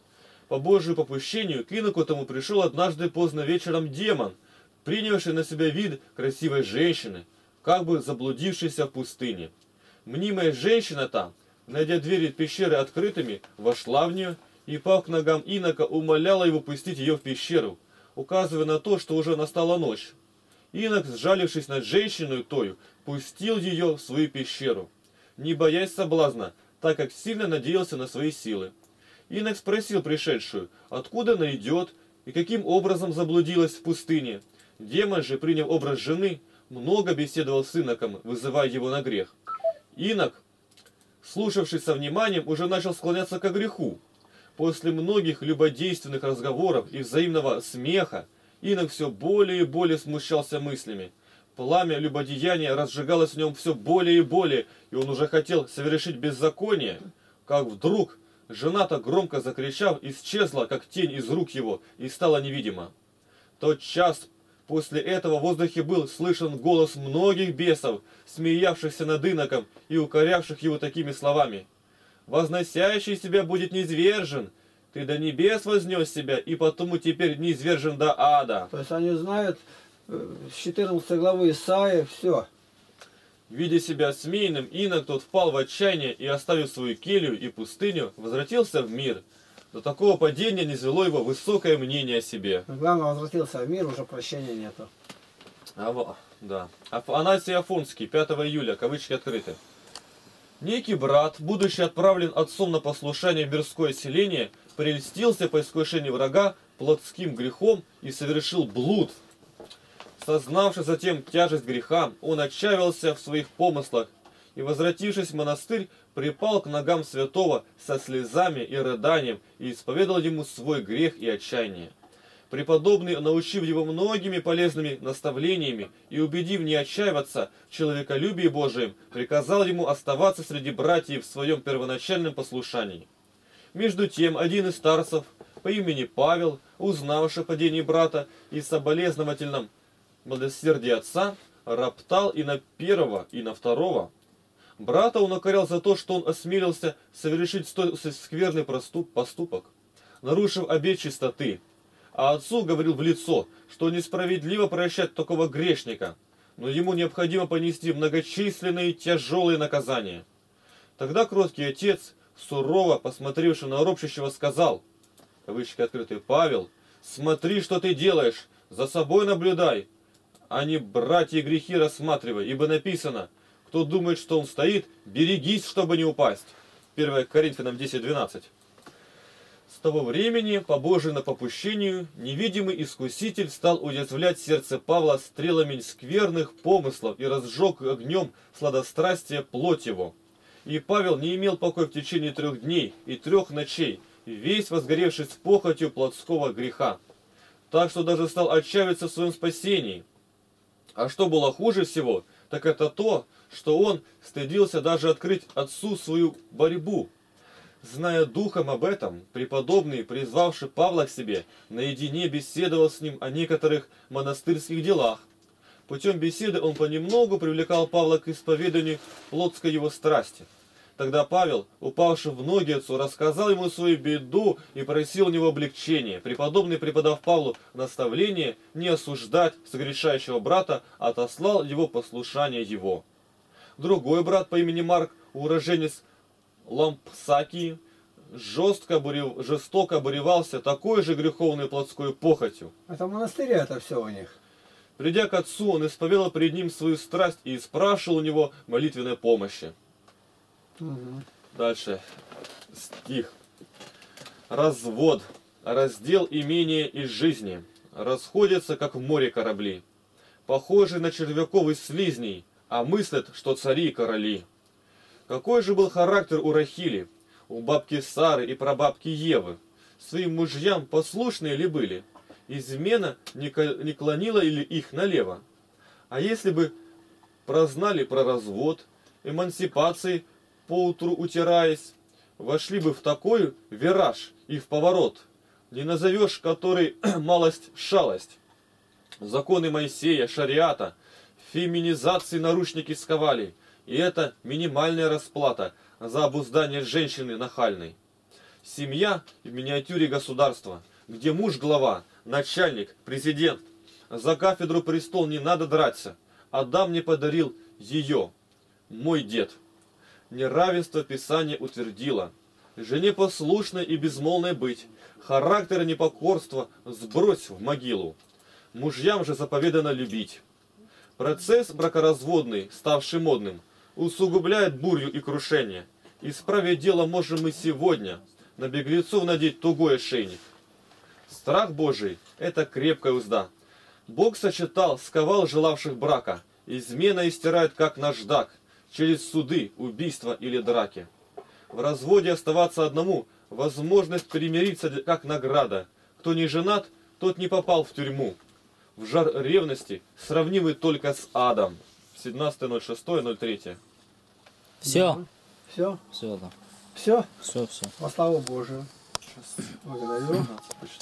По Божию попущению к иноку тому пришел однажды поздно вечером демон, принявший на себя вид красивой женщины, как бы заблудившейся в пустыне. Мнимая женщина там, найдя двери пещеры открытыми, вошла в нее и, пав к ногам инока, умоляла его пустить ее в пещеру, указывая на то, что уже настала ночь. Инок, сжалившись над женщиной тою, пустил ее в свою пещеру, не боясь соблазна, так как сильно надеялся на свои силы. Инок спросил пришедшую, откуда она идет и каким образом заблудилась в пустыне. Демон же, приняв образ жены, много беседовал с иноком, вызывая его на грех. Инок, слушавшись со вниманием, уже начал склоняться ко греху. После многих любодейственных разговоров и взаимного смеха, инок все более и более смущался мыслями. Пламя любодеяния разжигалось в нем все более и более, и он уже хотел совершить беззаконие, как вдруг жена-то, громко закричав, исчезла, как тень из рук его, и стала невидима. Тот час после этого в воздухе был слышен голос многих бесов, смеявшихся над иноком и укорявших его такими словами: «Возносящий себя будет низвержен, ты до небес вознес себя, и потому теперь низвержен до ада». То есть они знают с 14 главы Исаия все. Видя себя осмеянным, инок тот впал в отчаяние и, оставив свою келью и пустыню, возвратился в мир. До такого падения низвело его высокое мнение о себе. Главное, возвратился в мир, уже прощения нету. Да. Афанасий Афонский, 5 июля, кавычки открыты. Некий брат, будучи отправлен отцом на послушание в мирское селение, прельстился по искушению врага плотским грехом и совершил блуд. Сознавши затем тяжесть греха, он отчаивался в своих помыслах и, возвратившись в монастырь, припал к ногам святого со слезами и рыданием и исповедал ему свой грех и отчаяние. Преподобный, научив его многими полезными наставлениями и убедив не отчаиваться в человеколюбии Божием, приказал ему оставаться среди братьев в своем первоначальном послушании. Между тем, один из старцев по имени Павел, узнавший о падении брата и соболезновательном милосердии отца, роптал и на первого, и на второго. Брата он укорял за то, что он осмелился совершить столь скверный поступок, нарушив обет чистоты. А отцу говорил в лицо, что несправедливо прощать такого грешника, но ему необходимо понести многочисленные тяжелые наказания. Тогда кроткий отец, сурово посмотревший на ропщущего, сказал, кавычки открытые: «Павел, смотри, что ты делаешь, за собой наблюдай, а не братья грехи рассматривай, ибо написано: кто думает, что он стоит, берегись, чтобы не упасть». 1 Коринфянам 10:12. С того времени, по Божьему попущению, невидимый искуситель стал уязвлять сердце Павла стрелами скверных помыслов и разжег огнем сладострастия плоть его. И Павел не имел покоя в течение 3 дней и 3 ночей, весь возгоревший с похотью плотского греха, так что даже стал отчаиваться в своем спасении. А что было хуже всего, так это то, что он стыдился даже открыть отцу свою борьбу. Зная духом об этом, преподобный, призвавший Павла к себе, наедине беседовал с ним о некоторых монастырских делах. Путем беседы он понемногу привлекал Павла к исповеданию плотской его страсти. Тогда Павел, упавший в ноги отцу, рассказал ему свою беду и просил у него облегчения. Преподобный, преподав Павлу наставление не осуждать согрешающего брата, отослал его послушание его. Другой брат по имени Марк, уроженец Лампсакии, жестоко обуревался такой же греховной плотской похотью. Это в монастыре это все у них. Придя к отцу, он исповедал перед ним свою страсть и спрашивал у него молитвенной помощи. Дальше стих. Развод, раздел имения из жизни, расходятся, как в море корабли, похожие на червяков и слизней, а мыслят, что цари и короли. Какой же был характер у Рахили, у бабки Сары и прабабки Евы? Своим мужьям послушные ли были? Измена не клонила ли их налево? А если бы прознали про развод, эмансипации, поутру утираясь, вошли бы в такой вираж и в поворот, не назовешь который малость шалость. Законы Моисея, шариата, феминизации наручники сковали, и это минимальная расплата за обуздание женщины нахальной. Семья в миниатюре государства, где муж глава, начальник, президент. За кафедру престол не надо драться. Адам мне подарил ее, мой дед. Неравенство Писание утвердило. Жене послушной и безмолвной быть, характер непокорства сбрось в могилу. Мужьям же заповедано любить. Процесс бракоразводный, ставший модным, усугубляет бурю и крушение. Исправить дело можем мы сегодня, на беглецов надеть тугой ошейник. Страх Божий – это крепкая узда. Бог сочетал, сковал желавших брака. Измена истирает, как наждак, через суды, убийства или драки. В разводе оставаться одному – возможность примириться как награда. Кто не женат, тот не попал в тюрьму. В жар ревности сравнимый только с адом. 17.06.03. Все. Все? Все, да. Все? Все, все. Во славу Божию. Благодарю.